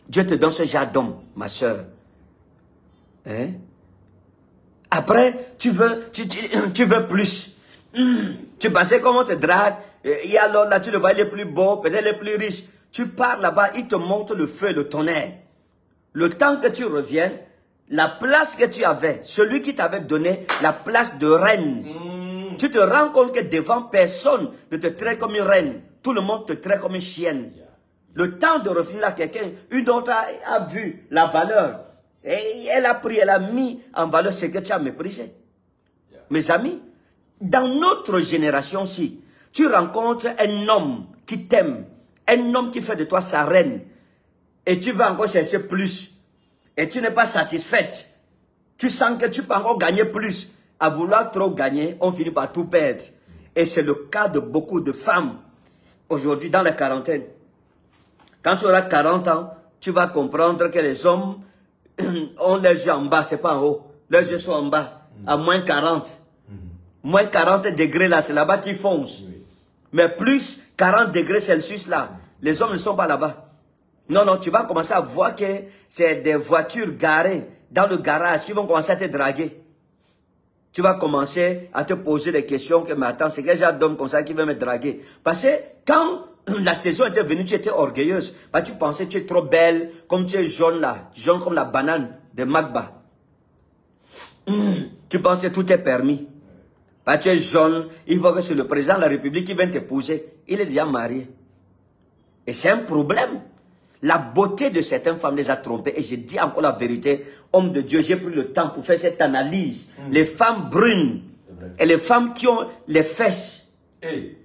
Dieu te donne ce genre d'homme, ma soeur. Hein? Après, tu veux, tu, tu, tu veux plus. Tu pensais comment te drague. Il y a l'autre là, tu le vois, il est plus beau, peut-être il est plus riche. Tu pars là-bas, il te montre le feu, le tonnerre. Le temps que tu reviennes, la place que tu avais, celui qui t'avait donné la place de reine, mm. tu te rends compte que devant personne ne te traite comme une reine. Tout le monde te traite comme une chienne. Yeah. Le temps de revenir à quelqu'un, une autre a, a vu la valeur. Et elle a pris, elle a mis en valeur ce que tu as méprisé. Yeah. Mes amis, dans notre génération-ci, tu rencontres un homme qui t'aime, un homme qui fait de toi sa reine, et tu vas encore chercher plus, et tu n'es pas satisfaite. Tu sens que tu peux encore gagner plus. À vouloir trop gagner, on finit par tout perdre. Et c'est le cas de beaucoup de femmes aujourd'hui dans la quarantaine. Quand tu auras quarante ans, tu vas comprendre que les hommes ont les yeux en bas, c'est pas en haut. Les yeux sont en bas, à moins quarante. Moins quarante degrés là, c'est là-bas qu'ils foncent. Mais plus quarante degrés Celsius là, les hommes ne sont pas là-bas. Non, non, tu vas commencer à voir que c'est des voitures garées dans le garage qui vont commencer à te draguer. Tu vas commencer à te poser des questions que, mais attends, c'est quel genre d'homme comme ça qui veut me draguer? Parce que quand la saison était venue, tu étais orgueilleuse. Bah, tu pensais que tu es trop belle, comme tu es jaune là, jaune comme la banane de Magba. Mmh, tu penses que tout est permis. Bah, tu es jaune, il faut que c'est le président de la République qui vient t'épouser. Il est déjà marié. Et c'est un problème. La beauté de certaines femmes les a trompées. Et je dis encore la vérité, homme de Dieu, j'ai pris le temps pour faire cette analyse. Mmh. Les femmes brunes et les femmes qui ont les fesses. Hey.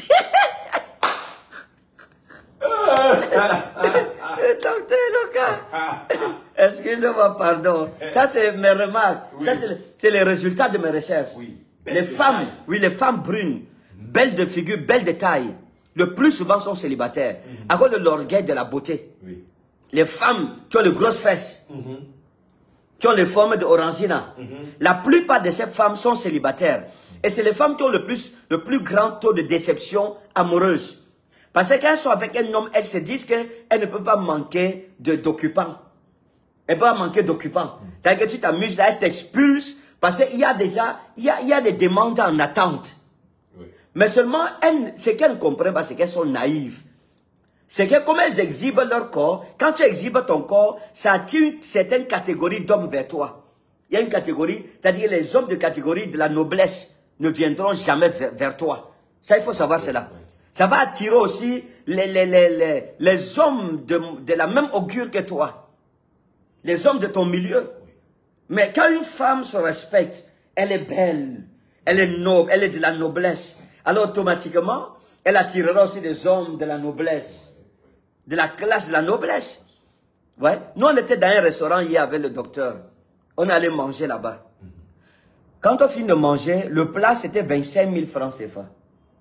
Excusez-moi, pardon. Ça, c'est mes remarques. Oui. Ça, c'est les résultats de mes recherches. Oui. Les femmes, taille. oui, les femmes brunes, mmh. belles de figure, belles de taille, le plus souvent sont célibataires, mmh. à cause de l'orgueil de la beauté. Oui. Les femmes qui ont de grosses fesses, mmh. qui ont les formes de orangina, mmh. la plupart de ces femmes sont célibataires. Et c'est les femmes qui ont le plus, le plus grand taux de déception amoureuse. Parce qu'elles sont avec un homme, elles se disent qu'elles ne peuvent pas manquer d'occupants. Elles ne peuvent pas manquer d'occupants. Mmh. C'est-à-dire que tu t'amuses là, elles t'expulsent, parce qu'il y a déjà, il y a, il y a des demandes en attente. Oui. Mais seulement, elles, ce qu'elles ne comprennent pas, c'est qu'elles sont naïves. C'est que comme elles exhibent leur corps, quand tu exhibes ton corps, ça attire une certaine catégorie d'hommes vers toi. Il y a une catégorie, c'est-à-dire que les hommes de catégorie de la noblesse ne viendront jamais vers, vers toi. Ça, il faut savoir oui, cela. Oui. Ça va attirer aussi les, les, les, les, les hommes de, de la même augure que toi. Les hommes de ton milieu. Mais quand une femme se respecte, elle est belle, elle est noble, elle est de la noblesse. Alors automatiquement, elle attirera aussi des hommes de la noblesse, de la classe de la noblesse. Ouais. Nous, on était dans un restaurant hier avec le docteur. On allait manger là-bas. Quand on finit de manger, le plat c'était vingt-cinq mille francs C F A.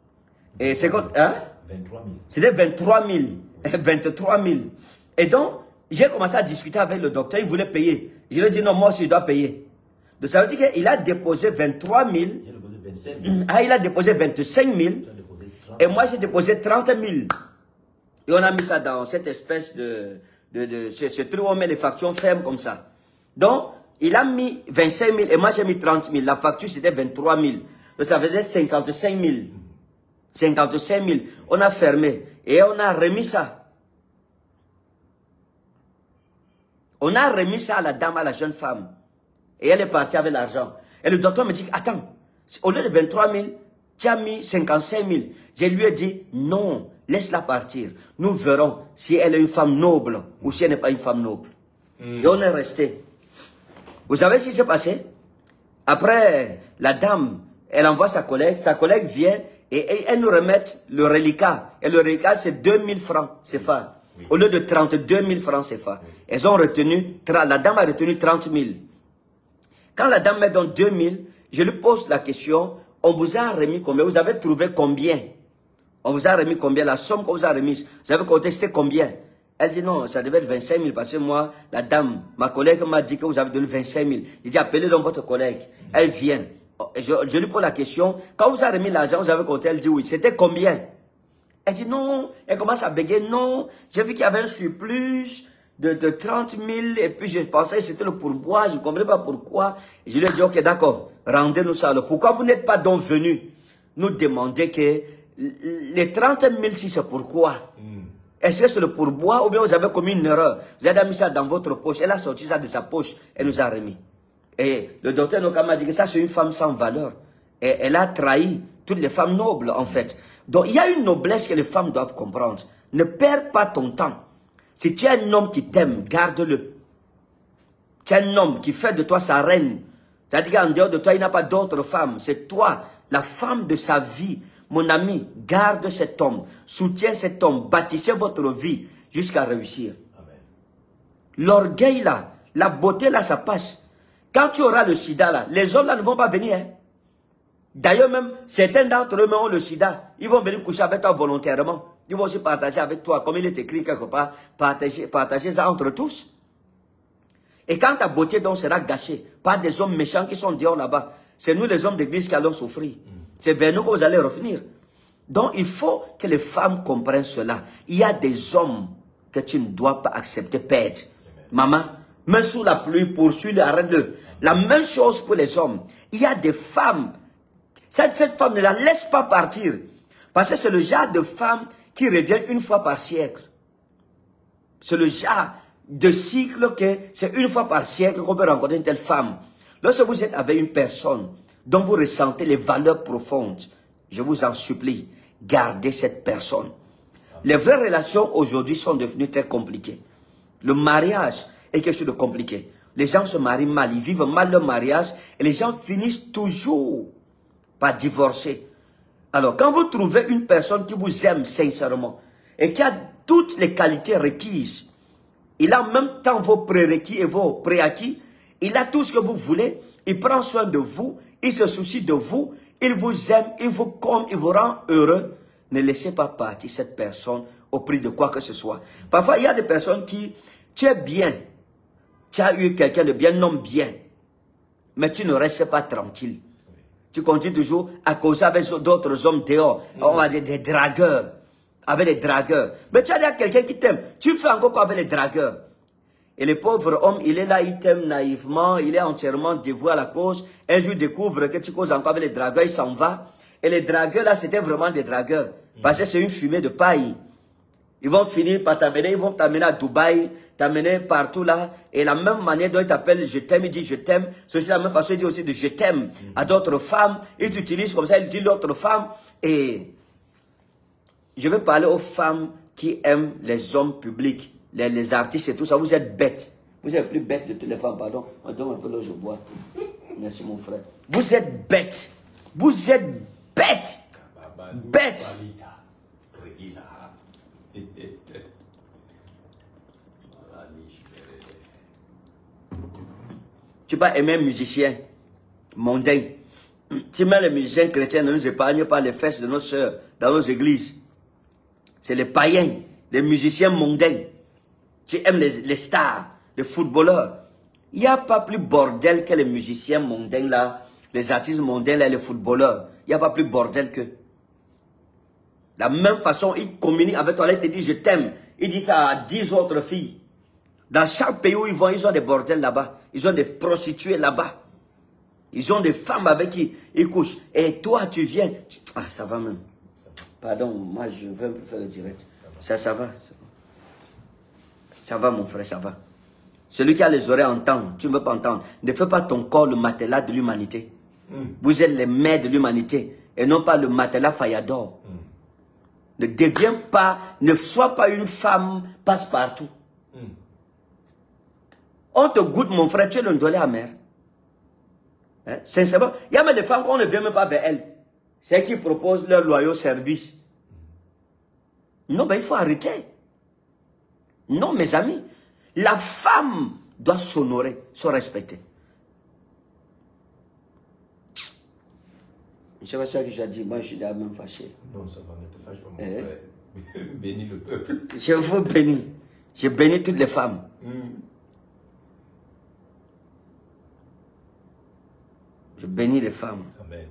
Et c'est quoi, hein? vingt-trois mille. C'était vingt-trois mille. vingt-trois mille. Et donc, j'ai commencé à discuter avec le docteur, il voulait payer. Je lui ai dit non, moi aussi je dois payer. Donc ça veut dire qu'il a déposé vingt-trois mille. J'ai déposé vingt-cinq mille. Ah, il a déposé vingt-cinq mille. Et moi j'ai déposé trente mille. Et on a mis ça dans cette espèce de... de, de ce, ce truc où on met les factures fermes comme ça. Donc, il a mis vingt-cinq mille et moi j'ai mis trente mille. La facture c'était vingt-trois mille. Donc ça faisait cinquante-cinq mille. cinquante-cinq mille. On a fermé. Et on a remis ça. On a remis ça à la dame, à la jeune femme. Et elle est partie avec l'argent. Et le docteur me dit, attends, au lieu de vingt-trois mille, tu as mis cinquante-cinq mille. Je lui ai dit, non, laisse-la partir. Nous verrons si elle est une femme noble ou si elle n'est pas une femme noble. Mm. Et on est resté. Vous savez ce qui s'est passé? Après, la dame, elle envoie sa collègue. Sa collègue vient et, et elle nous remet le reliquat. Et le reliquat, c'est deux mille francs C F A. Oui. Au lieu de trente-deux mille francs C F A. Oui. Elles ont retenu, la dame a retenu trente mille. Quand la dame me donne deux mille, je lui pose la question, on vous a remis combien? Vous avez trouvé combien? On vous a remis combien? La somme qu'on vous a remise, vous avez contesté combien? Elle dit non, ça devait être vingt-cinq mille parce que moi, la dame, ma collègue m'a dit que vous avez donné vingt-cinq mille. Je dis appelez donc votre collègue. Elle vient. Je, je lui pose la question, quand vous avez remis l'argent, vous avez compté? Elle dit oui. C'était combien? Elle dit non. Elle commence à bégayer, non. J'ai vu qu'il y avait un surplus de, de trente mille, et puis je pensais que c'était le pourboire, je ne comprenais pas pourquoi. Je lui ai dit, ok, d'accord, rendez-nous ça. Alors, pourquoi vous n'êtes pas donc venu nous demander que les trente mille, si c'est pourquoi? Mm. Est-ce que c'est le pourboire ou bien vous avez commis une erreur? Vous avez mis ça dans votre poche. Elle a sorti ça de sa poche et nous a remis. Et le docteur Nokama a dit que ça, c'est une femme sans valeur. Et elle a trahi toutes les femmes nobles, en fait. Donc, il y a une noblesse que les femmes doivent comprendre. Ne perds pas ton temps. Si tu es un homme qui t'aime, garde-le. Tu es un homme qui fait de toi sa reine. C'est-à-dire qu'en dehors de toi, il n'y a pas d'autre femme. C'est toi, la femme de sa vie. Mon ami, garde cet homme. Soutiens cet homme. Bâtissez votre vie jusqu'à réussir. L'orgueil là, la beauté là, ça passe. Quand tu auras le sida là, les hommes là ne vont pas venir. Hein. D'ailleurs même, certains d'entre eux ont le sida. Ils vont venir coucher avec toi volontairement. Ils vont aussi partager avec toi, comme il est écrit quelque part, partager, partager ça entre tous. Et quand ta beauté donc sera gâchée par des hommes méchants qui sont dehors là-bas, c'est nous les hommes d'église qui allons souffrir. Mm. C'est vers nous que vous allez revenir. Donc il faut que les femmes comprennent cela. Il y a des hommes que tu ne dois pas accepter perdre. Maman, mets sous la pluie, poursuis-le, arrête-le. La même chose pour les hommes. Il y a des femmes, cette, cette femme ne la laisse pas partir. Parce que c'est le genre de femme qui revient une fois par siècle. C'est le genre de cycle que c'est une fois par siècle qu'on peut rencontrer une telle femme. Lorsque vous êtes avec une personne dont vous ressentez les valeurs profondes, je vous en supplie, gardez cette personne. Les vraies relations aujourd'hui sont devenues très compliquées. Le mariage est quelque chose de compliqué. Les gens se marient mal, ils vivent mal leur mariage et les gens finissent toujours par divorcer. Alors, quand vous trouvez une personne qui vous aime sincèrement et qui a toutes les qualités requises, il a en même temps vos prérequis et vos préacquis, il a tout ce que vous voulez, il prend soin de vous, il se soucie de vous, il vous aime, il vous comble, il vous rend heureux. Ne laissez pas partir cette personne au prix de quoi que ce soit. Parfois, il y a des personnes qui, tu es bien, tu as eu quelqu'un de bien, un homme bien, mais tu ne restes pas tranquille. Tu continues toujours à causer avec d'autres hommes dehors. Mmh. On va dire des dragueurs. Avec des dragueurs. Mais tu as dit à quelqu'un qui t'aime. Tu fais encore quoi avec les dragueurs? Et le pauvre homme, il est là, il t'aime naïvement. Il est entièrement dévoué à la cause. Un jour, il découvre que tu causes encore avec les dragueurs. Il s'en va. Et les dragueurs, là, c'était vraiment des dragueurs. Mmh. Parce que c'est une fumée de paille. Ils vont finir par t'amener. Ils vont t'amener à Dubaï. T'amener partout là. Et la même manière dont il t'appelle je t'aime, il dit je t'aime. C'est aussi la même façon, il dit aussi de je t'aime mm. à d'autres femmes. Il t'utilise comme ça, il dit l'autre femme. Et je vais parler aux femmes qui aiment les hommes publics, les, les artistes et tout ça. Vous êtes bêtes. Vous êtes plus bêtes de toutes les femmes, pardon. On donne un peu l'eau, je bois. Merci mon frère. Vous êtes bêtes. Vous êtes bêtes. Bêtes. Tu vas aimer un musicien mondain. Tu mets les musiciens chrétiens ne nous épargnent pas les fesses de nos sœurs dans nos églises. C'est les païens, les musiciens mondains. Tu aimes les, les stars, les footballeurs. Il n'y a pas plus bordel que les musiciens mondains là, les artistes mondains là, les footballeurs. Il n'y a pas plus bordel que. La même façon, ils communiquent avec toi, ils te disent je t'aime. Ils disent ça à dix autres filles. Dans chaque pays où ils vont, ils ont des bordels là-bas. Ils ont des prostituées là-bas. Ils ont des femmes avec qui ils couchent. Et toi, tu viens. Tu... Ah, ça va même. Pardon, moi, je veux un peu faire le direct. Ça, ça va. Ça va, ça va mon frère, ça va. Celui qui a les oreilles entend. Tu ne veux pas entendre. Ne fais pas ton corps le matelas de l'humanité. Mm. Vous êtes les mères de l'humanité. Et non pas le matelas Fayador. Mm. Ne deviens pas, ne sois pas une femme passe-partout. Mm. On te goûte, mon frère, tu es le ndolé amer. Hein? Sincèrement, il y a même des femmes qu'on ne vient même pas vers elles. C'est elles qui proposent leur loyaux service. Non, mais il faut arrêter. Non, mes amis. La femme doit s'honorer, se respecter. Je ne sais pas ce que j'ai dit, moi je suis là même fâché. Non, ça va, ne te fâche pas, mon eh? frère. Bénis le peuple. Je vous bénis. Je bénis toutes les femmes. Mm. Je bénis les femmes. Amen.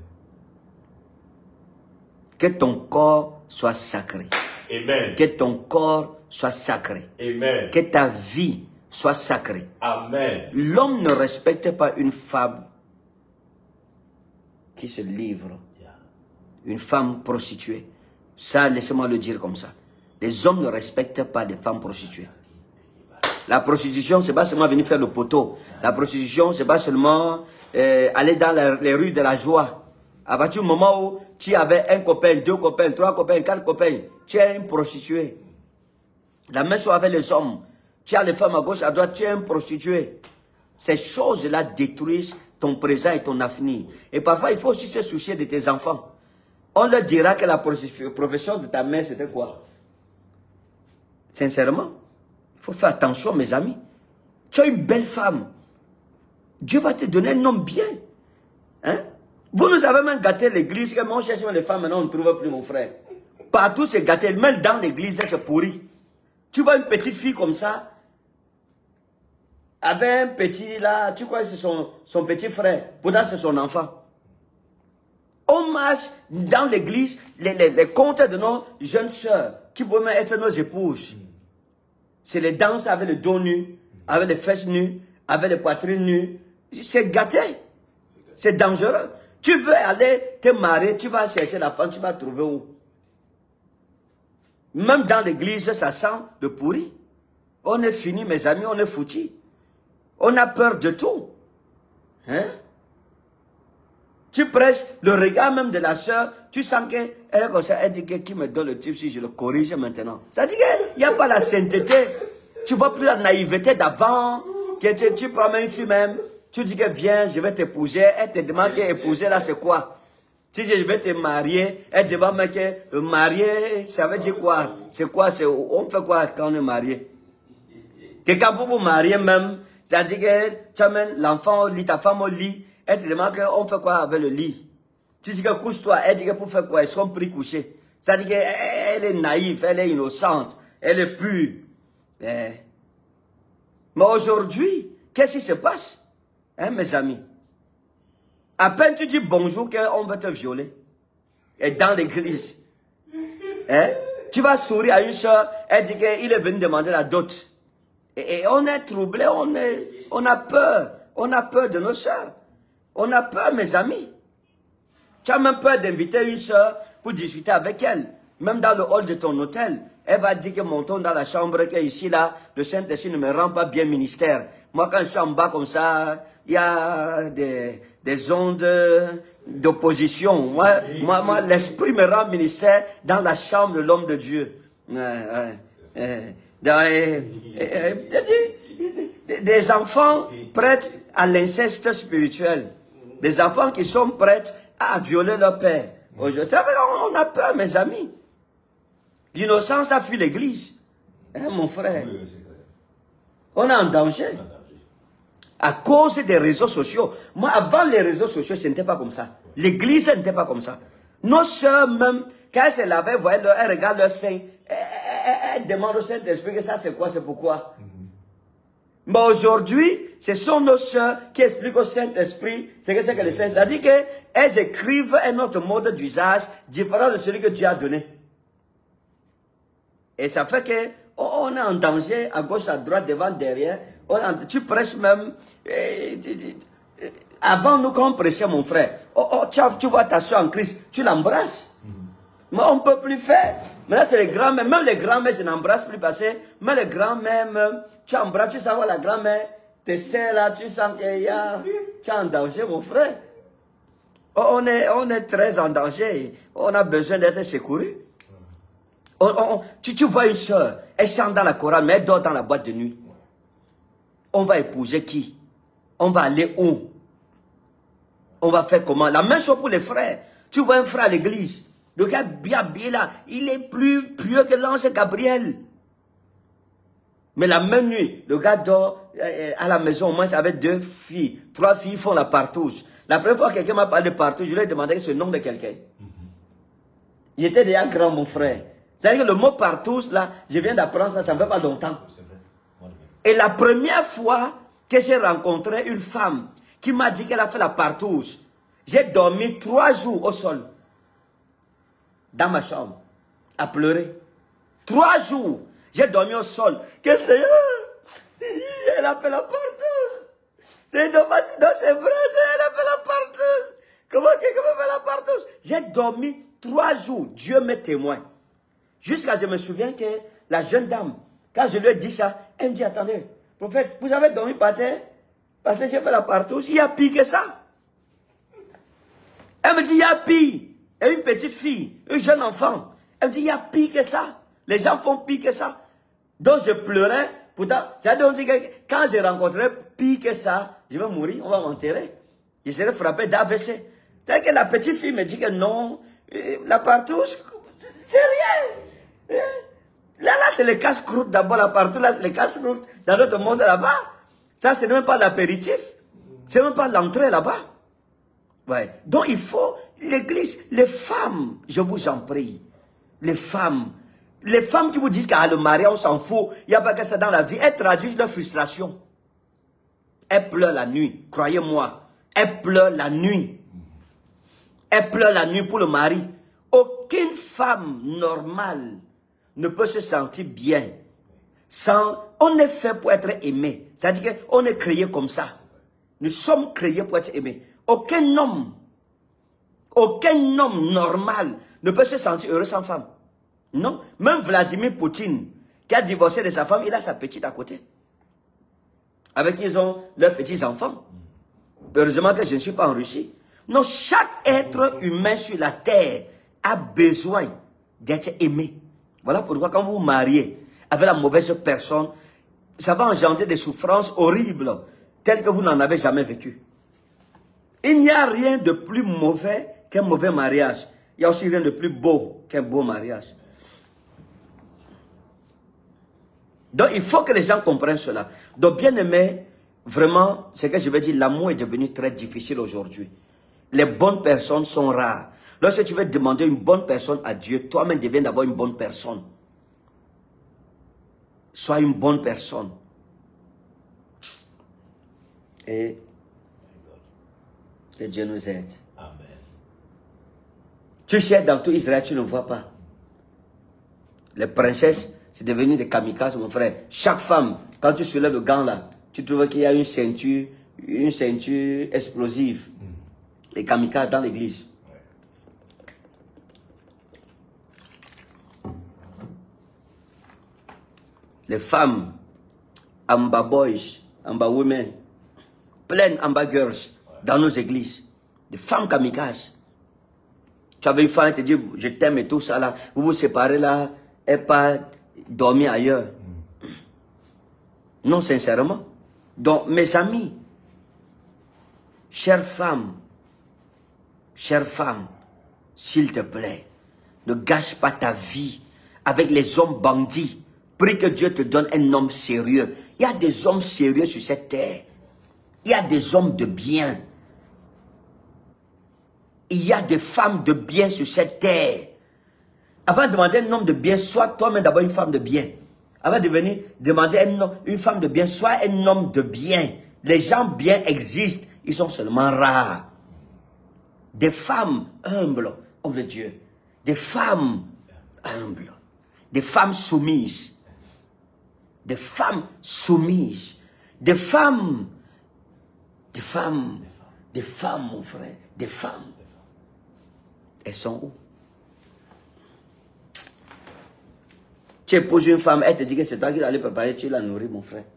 Que ton corps soit sacré. Amen. Que ton corps soit sacré. Amen. Que ta vie soit sacrée. Amen. L'homme ne respecte pas une femme qui se livre. Une femme prostituée. Ça, laissez-moi le dire comme ça. Les hommes ne respectent pas les femmes prostituées. La prostitution, c'est pas seulement venir faire le poteau. La prostitution, c'est pas seulement euh, aller dans la, les rues de la joie. À partir du moment où tu avais un copain, deux copains, trois copains, quatre copains, tu es une prostituée. La même chose avec les hommes. Tu as les femmes à gauche, à droite, tu es un prostitué. Ces choses-là détruisent ton présent et ton avenir. Et parfois, il faut aussi se soucier de tes enfants. On leur dira que la profession de ta mère, c'était quoi? Sincèrement, il faut faire attention, mes amis. Tu as une belle femme. Dieu va te donner un homme bien. Hein? Vous nous avez même gâté l'église, que on cherche les femmes, maintenant on ne trouve plus, mon frère. Partout c'est gâté, même dans l'église, c'est pourri. Tu vois une petite fille comme ça, avec un petit là, tu crois que c'est son, son petit frère, pourtant c'est son enfant. On marche dans l'église, les, les, les comptes de nos jeunes sœurs, qui peuvent même être nos épouses. C'est les danses avec le dos nu, avec les fesses nues, avec les poitrines nues. C'est gâté. C'est dangereux. Tu veux aller te marier, tu vas chercher la femme, tu vas trouver où? Même dans l'église, ça sent le pourri. On est fini, mes amis, on est foutus. On a peur de tout. Hein? Tu prêches le regard même de la sœur, tu sens qu'elle est comme ça, elle dit que qui me donne le type si je le corrige maintenant. Ça dit qu'il n'y a pas la sainteté. Tu vois plus la naïveté d'avant, que tu, tu prends même une fille même, tu dis que viens, je vais t'épouser, elle te demande qu'épouser là c'est quoi? Tu dis je vais te marier, elle te demande que marier, ça veut dire quoi? C'est quoi? On fait quoi quand on est marié? Que quand vous vous mariez même, ça dit que tu amènes l'enfant au lit, ta femme au lit, elle te demande qu'on fait quoi avec le lit? Tu dis que couche-toi, elle dit que pour faire quoi? Ils sont pris couchés. Ça dit qu'elle est naïve, elle est innocente, elle est pure. Eh. Mais aujourd'hui, qu'est-ce qui se passe? Hein, mes amis? À peine tu dis bonjour qu'on va te violer. Et dans l'église. Hein? Tu vas sourire à une soeur, elle dit qu'il est venu demander la dot. Et, et on est troublé, on, est, on a peur. On a peur de nos soeurs. On a peur, mes amis. Tu as même peur d'inviter une soeur pour discuter avec elle. Même dans le hall de ton hôtel. Elle va dire que montons dans la chambre, que ici, là, le Saint-Esprit ne me rend pas bien ministère. Moi, quand je suis en bas comme ça, il y a des, des ondes d'opposition. Moi, moi, moi l'Esprit me rend ministère dans la chambre de l'homme de Dieu. Ouais, ouais, ouais. Des, des, des enfants prêts à l'inceste spirituel. Des enfants qui sont prêts à violer leur père. Aujourd'hui, on a peur, mes amis. L'innocence a fui l'église. Hein, mon frère? Oui, oui, on est en danger. On est en danger. À cause des réseaux sociaux. Moi, avant les réseaux sociaux, ce n'était pas comme ça. L'église, ce n'était pas comme ça. Nos soeurs, même, quand elles se lavaient, voyaient, elles regardent leur sein. Elles, elles, elles demandent au Saint-Esprit que ça, c'est quoi, c'est pourquoi. Mm-hmm. Mais aujourd'hui, ce sont nos soeurs qui expliquent au Saint-Esprit ce que c'est que le Saint-Esprit. C'est-à-dire qu'elles écrivent un autre mode d'usage différent de celui que Dieu a donné. Et ça fait qu'on est en danger à gauche, à droite, devant, derrière. On a, tu prêches même. Eh, avant nous, quand on prêchait, mon frère, oh, oh, tu, tu vois ta soeur en Christ, tu l'embrasses. Mm-hmm. Mais on ne peut plus faire. Maintenant, c'est les grands-mères. Même les grands-mères, je n'embrasse plus parce que même les grands-mères, tu embrasses, tu sens la grand-mère, tes seins là, tu sens qu'il y a. Tu es en danger, mon frère. Oh, on, est, on est très en danger. On a besoin d'être secouru. On, on, tu, tu vois une soeur, elle chante dans la chorale, mais elle dort dans la boîte de nuit. On va épouser qui? On va aller où? On va faire comment? La même chose pour les frères. Tu vois un frère à l'église, le gars bien habillé là, il est plus pieux que l'ange Gabriel. Mais la même nuit, le gars dort euh, à la maison, au moins avec deux filles. Trois filles font la partouche. La première fois que quelqu'un m'a parlé de partouche, je lui ai demandé ce nom de quelqu'un. Mm-hmm. J'étais déjà grand, mon frère. C'est-à-dire que le mot partouche, là, je viens d'apprendre ça, ça ne fait pas longtemps. Et la première fois que j'ai rencontré une femme qui m'a dit qu'elle a fait la partouche, j'ai dormi trois jours au sol, dans ma chambre, à pleurer. Trois jours. J'ai dormi au sol. Quel Seigneur, elle a fait la partouze. C'est dommage, non, c'est vrai, elle a fait la partouze. Comment quelqu'un me fait la partouze? J'ai dormi trois jours. Dieu m'est témoin. Jusqu'à je me souviens que la jeune dame, quand je lui ai dit ça, elle me dit, attendez, prophète, vous avez dormi par terre? Parce que j'ai fait la partouze. Il y a pire que ça. Elle me dit, il y a pire. Et une petite fille, un jeune enfant. Elle me dit, il y a pire que ça. Les gens font pire que ça. Donc je pleurais. Pourtant, c'est-à-dire que quand je rencontrerai pire que ça, je vais mourir, on va m'enterrer. Je serai frappé d'A V C. C'est-à-dire que la petite fille me dit que non, la partouze, c'est rien. Là, là, c'est le casse-croûte d'abord, la partouze, là, c'est le casse-croûte. Dans notre monde là-bas, ça, c'est même pas l'apéritif. C'est même pas l'entrée là-bas. Ouais. Donc, il faut, l'église, les femmes, je vous en prie, les femmes, les femmes qui vous disent qu'à le mariage, on s'en fout, il n'y a pas que ça dans la vie, elles traduisent leur frustration. Elles pleurent la nuit, croyez-moi. Elles pleurent la nuit. Elles pleurent la nuit pour le mari. Aucune femme normale ne peut se sentir bien sans... On est fait pour être aimé. C'est-à-dire qu'on est créé comme ça. Nous sommes créés pour être aimés. Aucun homme, aucun homme normal ne peut se sentir heureux sans femme. Non. Même Vladimir Poutine, qui a divorcé de sa femme, il a sa petite à côté. Avec qui ils ont leurs petits-enfants. Heureusement que je ne suis pas en Russie. Non, chaque être humain sur la terre a besoin d'être aimé. Voilà pourquoi quand vous vous mariez avec la mauvaise personne, ça va engendrer des souffrances horribles, telles que vous n'en avez jamais vécu. Il n'y a rien de plus mauvais qu'un mauvais mariage. Il y a aussi rien de plus beau qu'un beau mariage. Donc il faut que les gens comprennent cela. Donc bien aimé, vraiment, ce que je veux dire, l'amour est devenu très difficile aujourd'hui. Les bonnes personnes sont rares. Lorsque tu veux demander une bonne personne à Dieu, toi-même deviens d'abord une bonne personne. Sois une bonne personne. Et que Dieu nous aide. Amen. Tu sais, dans tout Israël, tu ne vois pas. Les princesses, c'est devenu des kamikazes, mon frère. Chaque femme, quand tu soulèves le gant là, tu trouves qu'il y a une ceinture, une ceinture explosive. Mm. Les kamikazes dans l'église. Les femmes, Amba Boys, Amba Women, plein Amba Girls dans nos églises. Des femmes kamikazes. Tu avais une femme, elle te dit, je t'aime et tout ça là. Vous vous séparez là, et pas dormir ailleurs. Non, sincèrement. Donc, mes amis, chères femmes, chères femmes, s'il te plaît, ne gâche pas ta vie avec les hommes bandits. Prie que Dieu te donne un homme sérieux. Il y a des hommes sérieux sur cette terre. Il y a des hommes de bien. Il y a des femmes de bien sur cette terre. Avant de demander un homme de bien, sois toi-même d'abord une femme de bien. Avant de venir demander un homme, une femme de bien, sois un homme de bien. Les gens bien existent, ils sont seulement rares. Des femmes humbles, hommes de Dieu. Des femmes humbles. Des femmes soumises. Des femmes soumises. Des femmes. Des femmes. Des femmes, mon frère. Des femmes. Elles sont où? Tu épouses une femme, elle te dit que c'est toi qui l'allais préparer, tu la nourris, mon frère.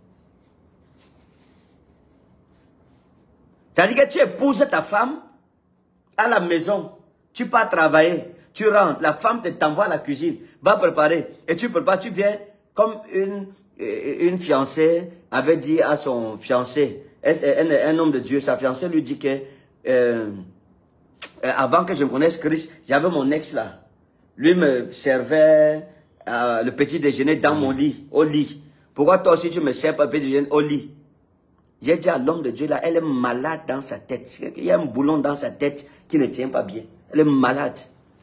C'est-à-dire que tu épouses ta femme à la maison, tu pars travailler, tu rentres, la femme te t'envoie à la cuisine, va préparer, et tu prépares, tu viens comme une, une fiancée avait dit à son fiancé, un, un homme de Dieu, sa fiancée lui dit que euh, avant que je me connaisse Christ, j'avais mon ex là, lui me servait euh, le petit déjeuner dans mon lit, au lit. Pourquoi toi aussi tu me sers pas le petit déjeuner au lit? J'ai dit à l'homme de Dieu là, elle est malade dans sa tête. Il y a un boulon dans sa tête qui ne tient pas bien. Elle est malade.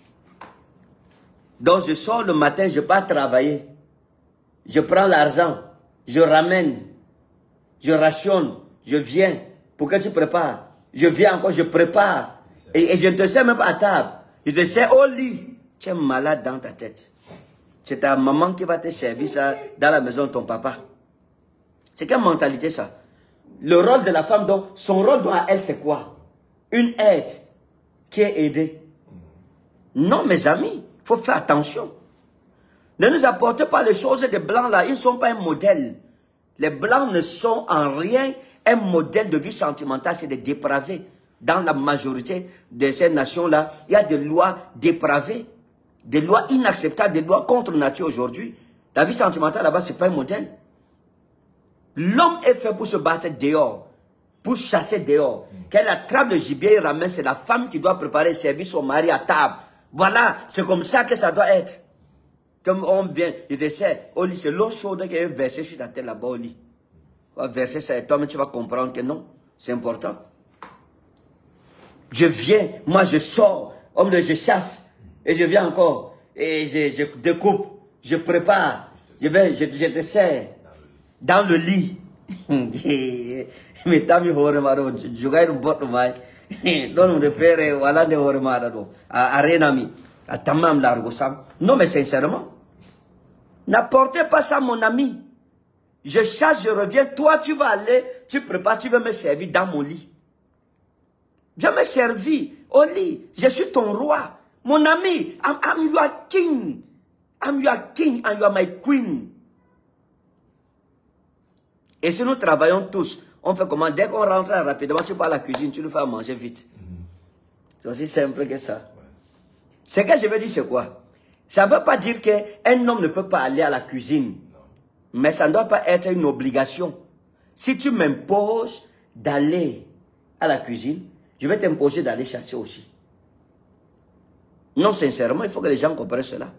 Donc je sors le matin, je pars travailler. Je prends l'argent, je ramène, je rationne, je viens. Pour que tu prépares? Je viens encore, je prépare. Et, et je ne te sers même pas à table. Je te sers au lit. Tu es malade dans ta tête. c'est ta maman qui va te servir ça dans la maison de ton papa. C'est quelle mentalité ça? Le rôle de la femme, donc, son rôle à elle, c'est quoi? Une aide qui est aidée. Non, mes amis, il faut faire attention. Ne nous apportez pas les choses des blancs là, ils ne sont pas un modèle. Les blancs ne sont en rien un modèle de vie sentimentale, c'est des dépravés. Dans la majorité de ces nations-là, il y a des lois dépravées, des lois inacceptables, des lois contre nature aujourd'hui. La vie sentimentale là-bas, ce n'est pas un modèle. L'homme est fait pour se battre dehors, pour chasser dehors. Quand elle attrape le gibier, il ramène, c'est la femme qui doit préparer et servir son mari à table. Voilà, c'est comme ça que ça doit être. Comme on vient, il essaie, au lit, c'est l'eau chaude qui est versée sur ta tête là-bas au lit. On va verser ça et toi, mais tu vas comprendre que non, c'est important. Je viens, moi je sors, homme de je chasse, et je viens encore, et je, je découpe, je prépare, je vais, je, je te sers dans le lit. Mais t'as mis horemaro, je gagne une botte de maille. Non, on faire, voilà, de horemaro, à Renami, à Tamam Largosam. Non, mais sincèrement, n'apportez pas ça, mon ami. Je chasse, je reviens, toi tu vas aller, tu prépares, tu vas me servir dans mon lit. Viens me servir au lit. Je suis ton roi. Mon ami, I'm, I'm your king. I'm your king and you are my queen. Et si nous travaillons tous, on fait comment? Dès qu'on rentre rapidement, tu vas à la cuisine, tu nous fais manger vite. Mm-hmm. C'est aussi simple que ça. Ouais. Ce que je veux dire, c'est quoi? Ça ne veut pas dire qu'un homme ne peut pas aller à la cuisine. Non. Mais ça ne doit pas être une obligation. Si tu m'imposes d'aller à la cuisine, je vais t'imposer d'aller chasser aussi. Non, sincèrement, il faut que les gens comprennent cela.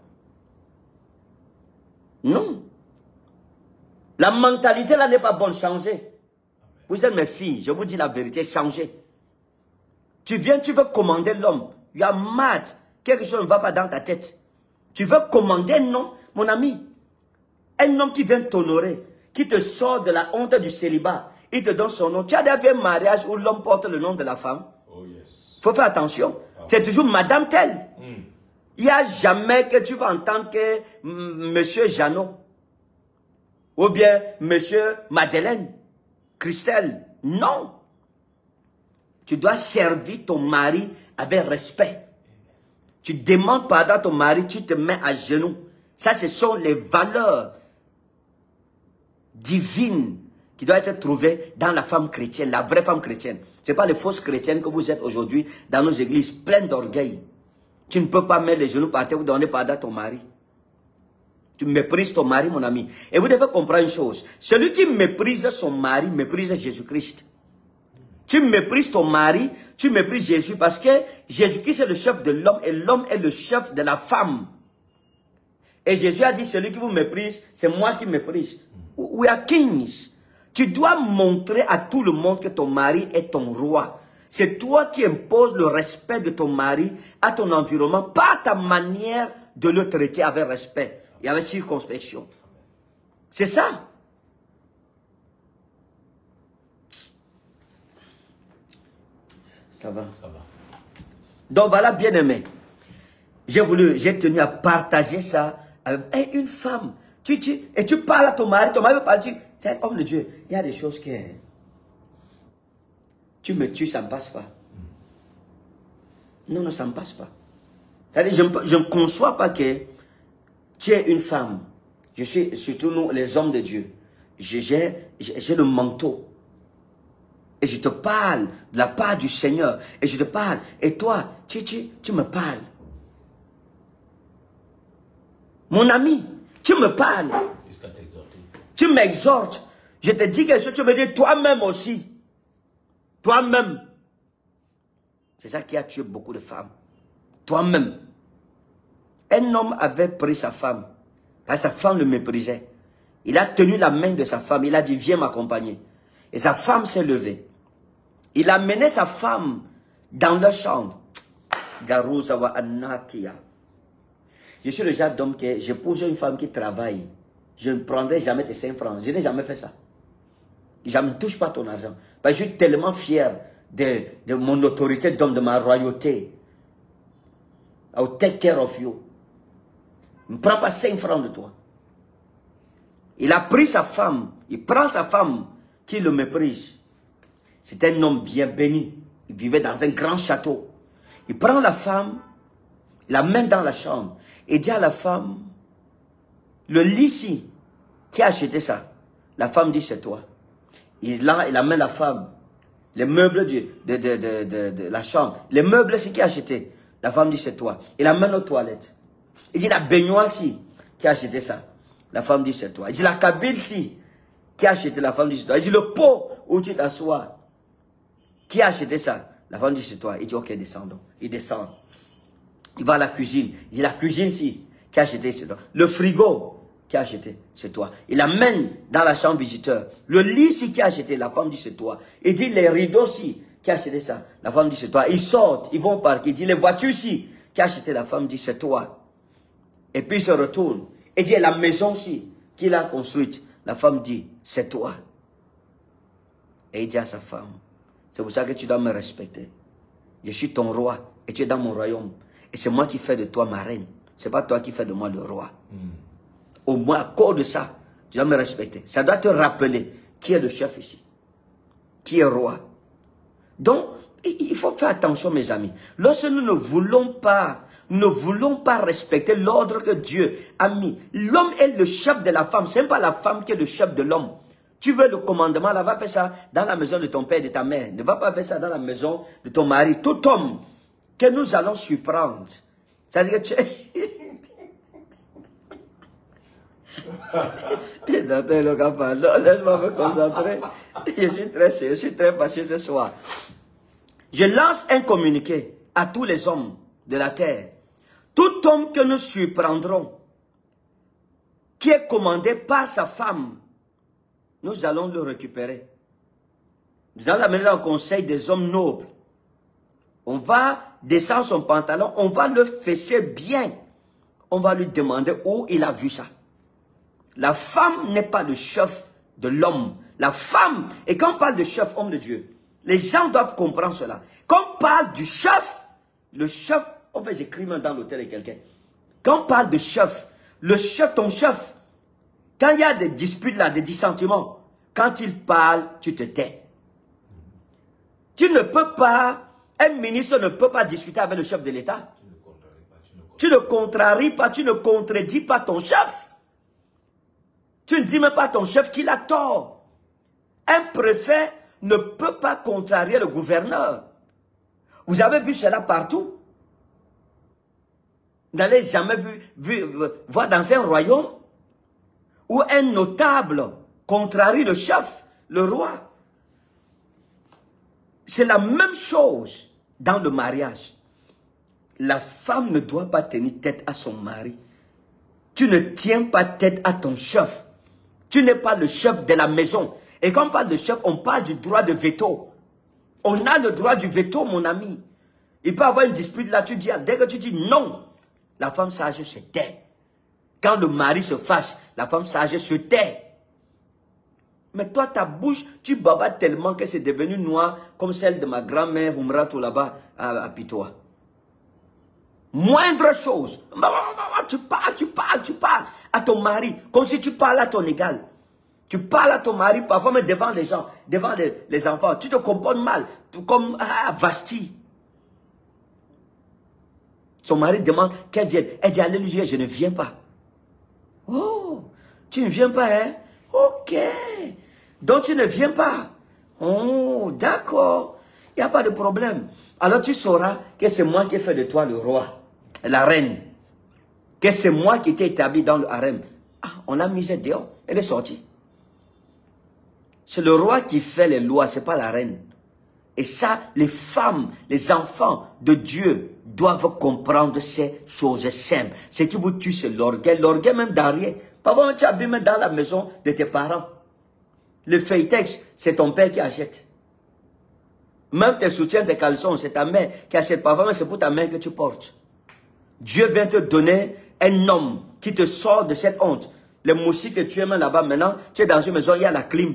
Non. La mentalité là n'est pas bonne, changez. Vous êtes mes filles, je vous dis la vérité, changez. Tu viens, tu veux commander l'homme. You are mad. Quelque chose ne va pas dans ta tête. Tu veux commander un homme, mon ami. Un homme qui vient t'honorer, qui te sort de la honte du célibat. Il te donne son nom. Tu as déjà vu un mariage où l'homme porte le nom de la femme? Oh yes. Il faut faire attention. Ah. C'est toujours Madame telle. Mm. Il n'y a jamais que tu vas entendre que Monsieur Jeannot. Ou bien Monsieur Madeleine. Christelle. Non. Tu dois servir ton mari avec respect. Tu demandes pardon à ton mari, tu te mets à genoux. Ça, ce sont les valeurs divines qui doivent être trouvées dans la femme chrétienne, la vraie femme chrétienne. Ce n'est pas les fausses chrétiennes que vous êtes aujourd'hui dans nos églises, pleines d'orgueil. Tu ne peux pas mettre les genoux par terre pour donner pardon à ton mari. Tu méprises ton mari, mon ami. Et vous devez comprendre une chose. Celui qui méprise son mari, méprise Jésus-Christ. Tu méprises ton mari, tu méprises Jésus parce que Jésus-Christ est le chef de l'homme et l'homme est le chef de la femme. Et Jésus a dit, celui qui vous méprise, c'est moi qui méprise. We are kings. Tu dois montrer à tout le monde que ton mari est ton roi. C'est toi qui imposes le respect de ton mari à ton environnement, pas ta manière de le traiter avec respect et avec circonspection. C'est ça. Ça va. Ça va. Donc voilà, bien aimé. J'ai voulu, j'ai tenu à partager ça avec hey, une femme. Tu, tu, et tu parles à ton mari, ton mari veut parler, tu dis, homme de Dieu, il y a des choses que tu me tues, ça ne passe pas. Non, non, ça ne passe pas. C'est-à-dire, je, je ne conçois pas que tu es une femme. Je suis, surtout nous, les hommes de Dieu. J'ai le manteau. Et je te parle de la part du Seigneur. Et je te parle. Et toi, tu, tu, tu me parles. Mon ami, tu me parles. Jusqu'à t'exhorter. Tu m'exhortes. Je te dis quelque chose, tu me dis toi-même aussi. Toi-même. C'est ça qui a tué beaucoup de femmes. Toi-même. Un homme avait pris sa femme. Parce que sa femme le méprisait. Il a tenu la main de sa femme. Il a dit, viens m'accompagner. Et sa femme s'est levée. Il a mené sa femme dans leur chambre. Je suis le genre d'homme que j'épouse une femme qui travaille. Je ne prendrai jamais tes cinq francs. Je n'ai jamais fait ça. Je ne touche pas ton argent. Parce que je suis tellement fier de, de mon autorité d'homme, de ma royauté. I will take care of you. ne prends pas cinq francs de toi. Il a pris sa femme, il prend sa femme qui le méprise. C'est un homme bien béni. Il vivait dans un grand château. Il prend la femme, il la mène dans la chambre et dit à la femme, le lit ici, qui a acheté ça? La femme dit, c'est toi. Il, là, il amène la femme, les meubles du, de, de, de, de, de la chambre, les meubles, c'est qui a acheté? La femme dit, c'est toi. Il amène aux toilettes. Il dit, la baignoire ici, qui a acheté ça? La femme dit, c'est toi. Il dit, la cabine ici, qui a acheté? La femme dit, c'est toi. Il dit, le pot où tu t'assois, qui a acheté ça? La femme dit, c'est toi. Il dit, ok, descendons. Il descend. Il va à la cuisine. Il dit, la cuisine ici, qui a acheté? C'est toi. Le frigo, qui a acheté? C'est toi. Il amène dans la chambre visiteur. Le lit ici, qui a acheté? La femme dit, c'est toi. Il dit, les rideaux ici, qui a acheté ça? La femme dit, c'est toi. Ils sortent, ils vont au parc. Il dit, les voitures ici, qui a acheté? La femme dit, c'est toi. Et puis il se retourne. Il dit, la maison ici, qu'il a construite. La femme dit, c'est toi. Et il dit à sa femme, c'est pour ça que tu dois me respecter. Je suis ton roi et tu es dans mon royaume. Et c'est moi qui fais de toi ma reine. C'est pas toi qui fais de moi le roi. Mm. Au moins, à cause de ça, tu dois me respecter. Ça doit te rappeler qui est le chef ici. Qui est roi. Donc, il faut faire attention, mes amis. Lorsque nous ne voulons pas, nous ne voulons pas respecter l'ordre que Dieu a mis. L'homme est le chef de la femme. Ce n'est pas la femme qui est le chef de l'homme. Tu veux le commandement, là, va faire ça dans la maison de ton père et de ta mère. Ne va pas faire ça dans la maison de ton mari. Tout homme que nous allons surprendre. C'est-à-dire que tu... Laisse-moi me concentrer. Je suis très sérieux, je suis très fâché ce soir. Je lance un communiqué à tous les hommes de la terre. Tout homme que nous surprendrons, qui est commandé par sa femme, nous allons le récupérer. Nous allons l'amener dans le conseil des hommes nobles. On va descendre son pantalon, on va le fesser bien. On va lui demander où il a vu ça. La femme n'est pas le chef de l'homme. La femme, et quand on parle de chef, homme de Dieu, les gens doivent comprendre cela. Quand on parle du chef, le chef, on fait j'écris même dans l'hôtel de quelqu'un. Quand on parle de chef, le chef, ton chef, quand il y a des disputes là, des dissentiments, quand il parle, tu te tais. Tu ne peux pas, un ministre ne peut pas discuter avec le chef de l'État. Tu ne contraries pas, tu ne contredis pas ton chef. Tu ne dis même pas à ton chef qu'il a tort. Un préfet ne peut pas contrarier le gouverneur. Vous avez vu cela partout. Vous n'allez jamais vu, vu, voir dans un royaume où un notable contrarie le chef, le roi. C'est la même chose dans le mariage. La femme ne doit pas tenir tête à son mari. Tu ne tiens pas tête à ton chef. Tu n'es pas le chef de la maison. Et quand on parle de chef, on parle du droit de veto. On a le droit du veto, mon ami. Il peut y avoir une dispute là, tu dis, dès que tu dis non, la femme sage se tait. Quand le mari se fâche, la femme sage se tait. Mais toi, ta bouche, tu bavardes tellement que c'est devenu noir, comme celle de ma grand-mère Humratou là-bas à, à Pitoa. Moindre chose. Tu parles, tu parles, tu parles à ton mari, comme si tu parles à ton égal. Tu parles à ton mari, parfois même devant les gens, devant les, les enfants. Tu te comportes mal, comme ah, Vasti. Son mari demande qu'elle vienne. Elle dit, allez lui dire, je ne viens pas. Oh, tu ne viens pas, hein? Ok. Donc tu ne viens pas. Oh, d'accord. Il n'y a pas de problème. Alors tu sauras que c'est moi qui ai fait de toi le roi, la reine. Que c'est moi qui t'ai établi dans le harem. Ah, on l'a mise dehors. Elle est sortie. C'est le roi qui fait les lois, ce n'est pas la reine. Et ça, les femmes, les enfants de Dieu doivent comprendre ces choses simples. Ce qui vous tue, c'est l'orgueil. L'orgueil même dans rien. Parfois, tu habilles même dans la maison de tes parents. Le feuilletex, c'est ton père qui achète. Même tes soutiens, tes caleçons, c'est ta mère qui achète. Parfois, c'est pour ta mère que tu portes. Dieu vient te donner un homme qui te sort de cette honte. Les moustiques que tu aimes là-bas, maintenant, tu es dans une maison, il y a la clim.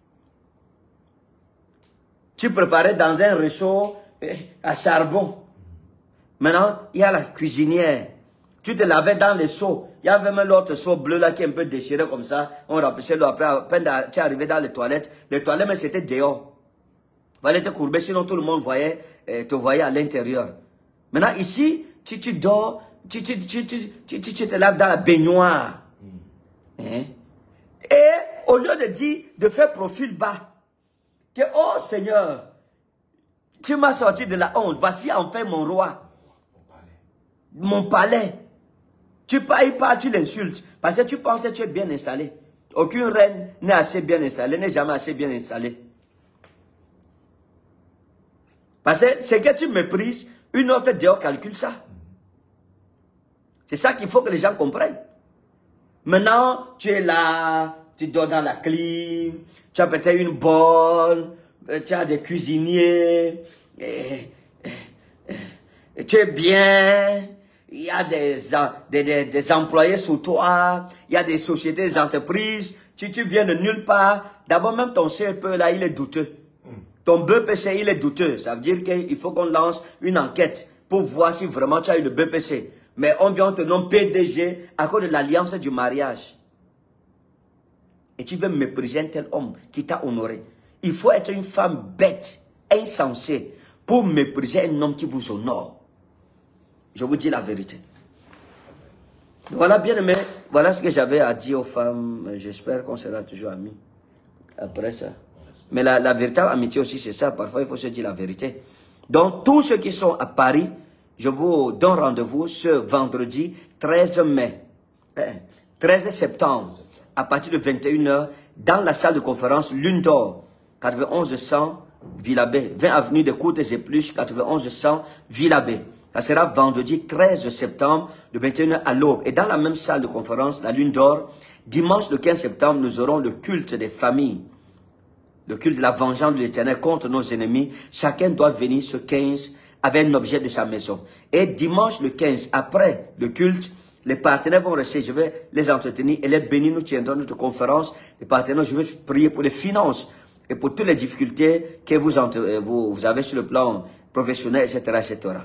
Tu préparais dans un réchaud à charbon. Maintenant, il y a la cuisinière. Tu te lavais dans les seaux. Il y avait même l'autre seau bleu là qui est un peu déchiré comme ça. On remplissait l'eau. Après, à peine tu es arrivé dans les toilettes. Les toilettes, mais c'était dehors. Il fallait te courber, sinon tout le monde voyait, euh, te voyait à l'intérieur. Maintenant, ici, tu, tu dors, tu, tu, tu, tu, tu, tu, tu te laves dans la baignoire. Mm. Hein? Et au lieu de dire, de faire profil bas, que, oh Seigneur, tu m'as sorti de la honte, voici enfin mon roi. Mon palais. Tu parles pas, tu l'insultes. Parce que tu penses que tu es bien installé. Aucune reine n'est assez bien installée, n'est jamais assez bien installée. Parce que c'est que tu méprises, une autre dehors calcule ça. C'est ça qu'il faut que les gens comprennent. Maintenant, tu es là, tu dors dans la clim, tu as peut-être une bonne, tu as des cuisiniers, et, et, et, tu es bien. Il y a des, des, des, des employés sous toi, il y a des sociétés, des entreprises, tu, tu viens de nulle part. D'abord, même ton C E P là, il est douteux. Mm. Ton B P C, il est douteux. Ça veut dire qu'il faut qu'on lance une enquête pour voir si vraiment tu as eu le B P C. Mais on vient te nommer P D G à cause de l'alliance du mariage. Et tu veux mépriser un tel homme qui t'a honoré. Il faut être une femme bête, insensée, pour mépriser un homme qui vous honore. Je vous dis la vérité. Voilà, bien aimé, voilà ce que j'avais à dire aux femmes. J'espère qu'on sera toujours amis après ça. Mais la, la véritable amitié aussi, c'est ça. Parfois, il faut se dire la vérité. Donc, tous ceux qui sont à Paris, je vous donne rendez-vous ce vendredi treize mai, treize septembre, à partir de vingt et une heures, dans la salle de conférence Lune d'Or, quatre-vingt-onze cent Villa-Baie, vingt avenue des Cours des Épluches, quatre-vingt-onze cent Villa-Baie. Ça sera vendredi treize septembre, de vingt et une heures à l'aube. Et dans la même salle de conférence, la Lune d'Or, dimanche le quinze septembre, nous aurons le culte des familles. Le culte de la vengeance de l'Éternel contre nos ennemis. Chacun doit venir ce quinze avec un objet de sa maison. Et dimanche le quinze, après le culte, les partenaires vont rester, je vais les entretenir et les bénir. Nous tiendrons notre conférence. Les partenaires, je vais prier pour les finances et pour toutes les difficultés que vous, vous, vous avez sur le plan professionnel, et cetera, et cetera.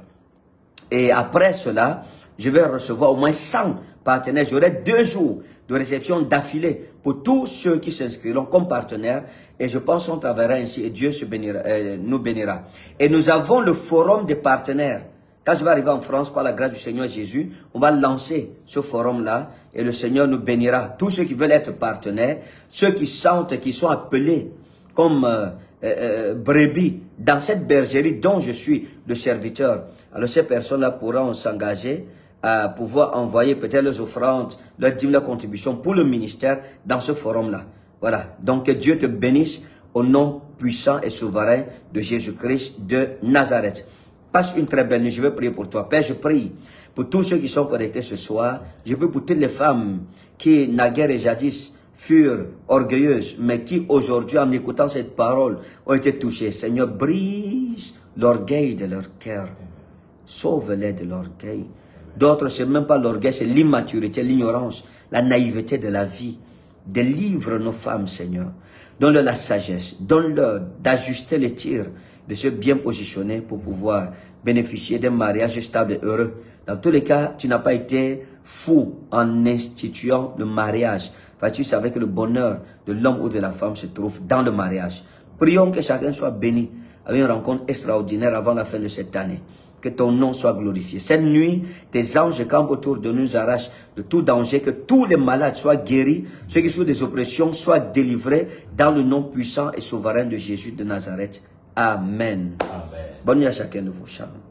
Et après cela, je vais recevoir au moins cent partenaires. J'aurai deux jours de réception d'affilée pour tous ceux qui s'inscriront comme partenaires. Et je pense qu'on travaillera ainsi et Dieu se bénira, euh, nous bénira. Et nous avons le forum des partenaires. Quand je vais arriver en France, par la grâce du Seigneur Jésus, on va lancer ce forum-là et le Seigneur nous bénira. Tous ceux qui veulent être partenaires, ceux qui sentent, qui sont appelés comme euh, euh, brebis dans cette bergerie dont je suis le serviteur. Alors ces personnes-là pourront s'engager à pouvoir envoyer peut-être leurs offrandes, leurs dîmes, leurs contributions pour le ministère dans ce forum-là. Voilà. Donc que Dieu te bénisse au nom puissant et souverain de Jésus-Christ de Nazareth. Passe une très belle nuit. Je vais prier pour toi. Père, je prie pour tous ceux qui sont connectés ce soir. Je prie pour toutes les femmes qui, naguère et jadis, furent orgueilleuses, mais qui aujourd'hui, en écoutant cette parole, ont été touchées. Seigneur, brise l'orgueil de leur cœur. Sauve-les de l'orgueil. D'autres, c'est même pas l'orgueil, c'est l'immaturité, l'ignorance, la naïveté de la vie. Délivre nos femmes, Seigneur. Donne-leur la sagesse. Donne-leur d'ajuster les tirs, de se bien positionner pour pouvoir bénéficier d'un mariage stable et heureux. Dans tous les cas, tu n'as pas été fou en instituant le mariage. Parce que tu savais que le bonheur de l'homme ou de la femme se trouve dans le mariage. Prions que chacun soit béni avec une rencontre extraordinaire avant la fin de cette année. Que ton nom soit glorifié. Cette nuit, tes anges campent autour de nous, nous arrachent de tout danger, que tous les malades soient guéris, ceux qui sont des oppressions soient délivrés dans le nom puissant et souverain de Jésus de Nazareth. Amen. Amen. Bonne nuit à chacun de vous. Shalom.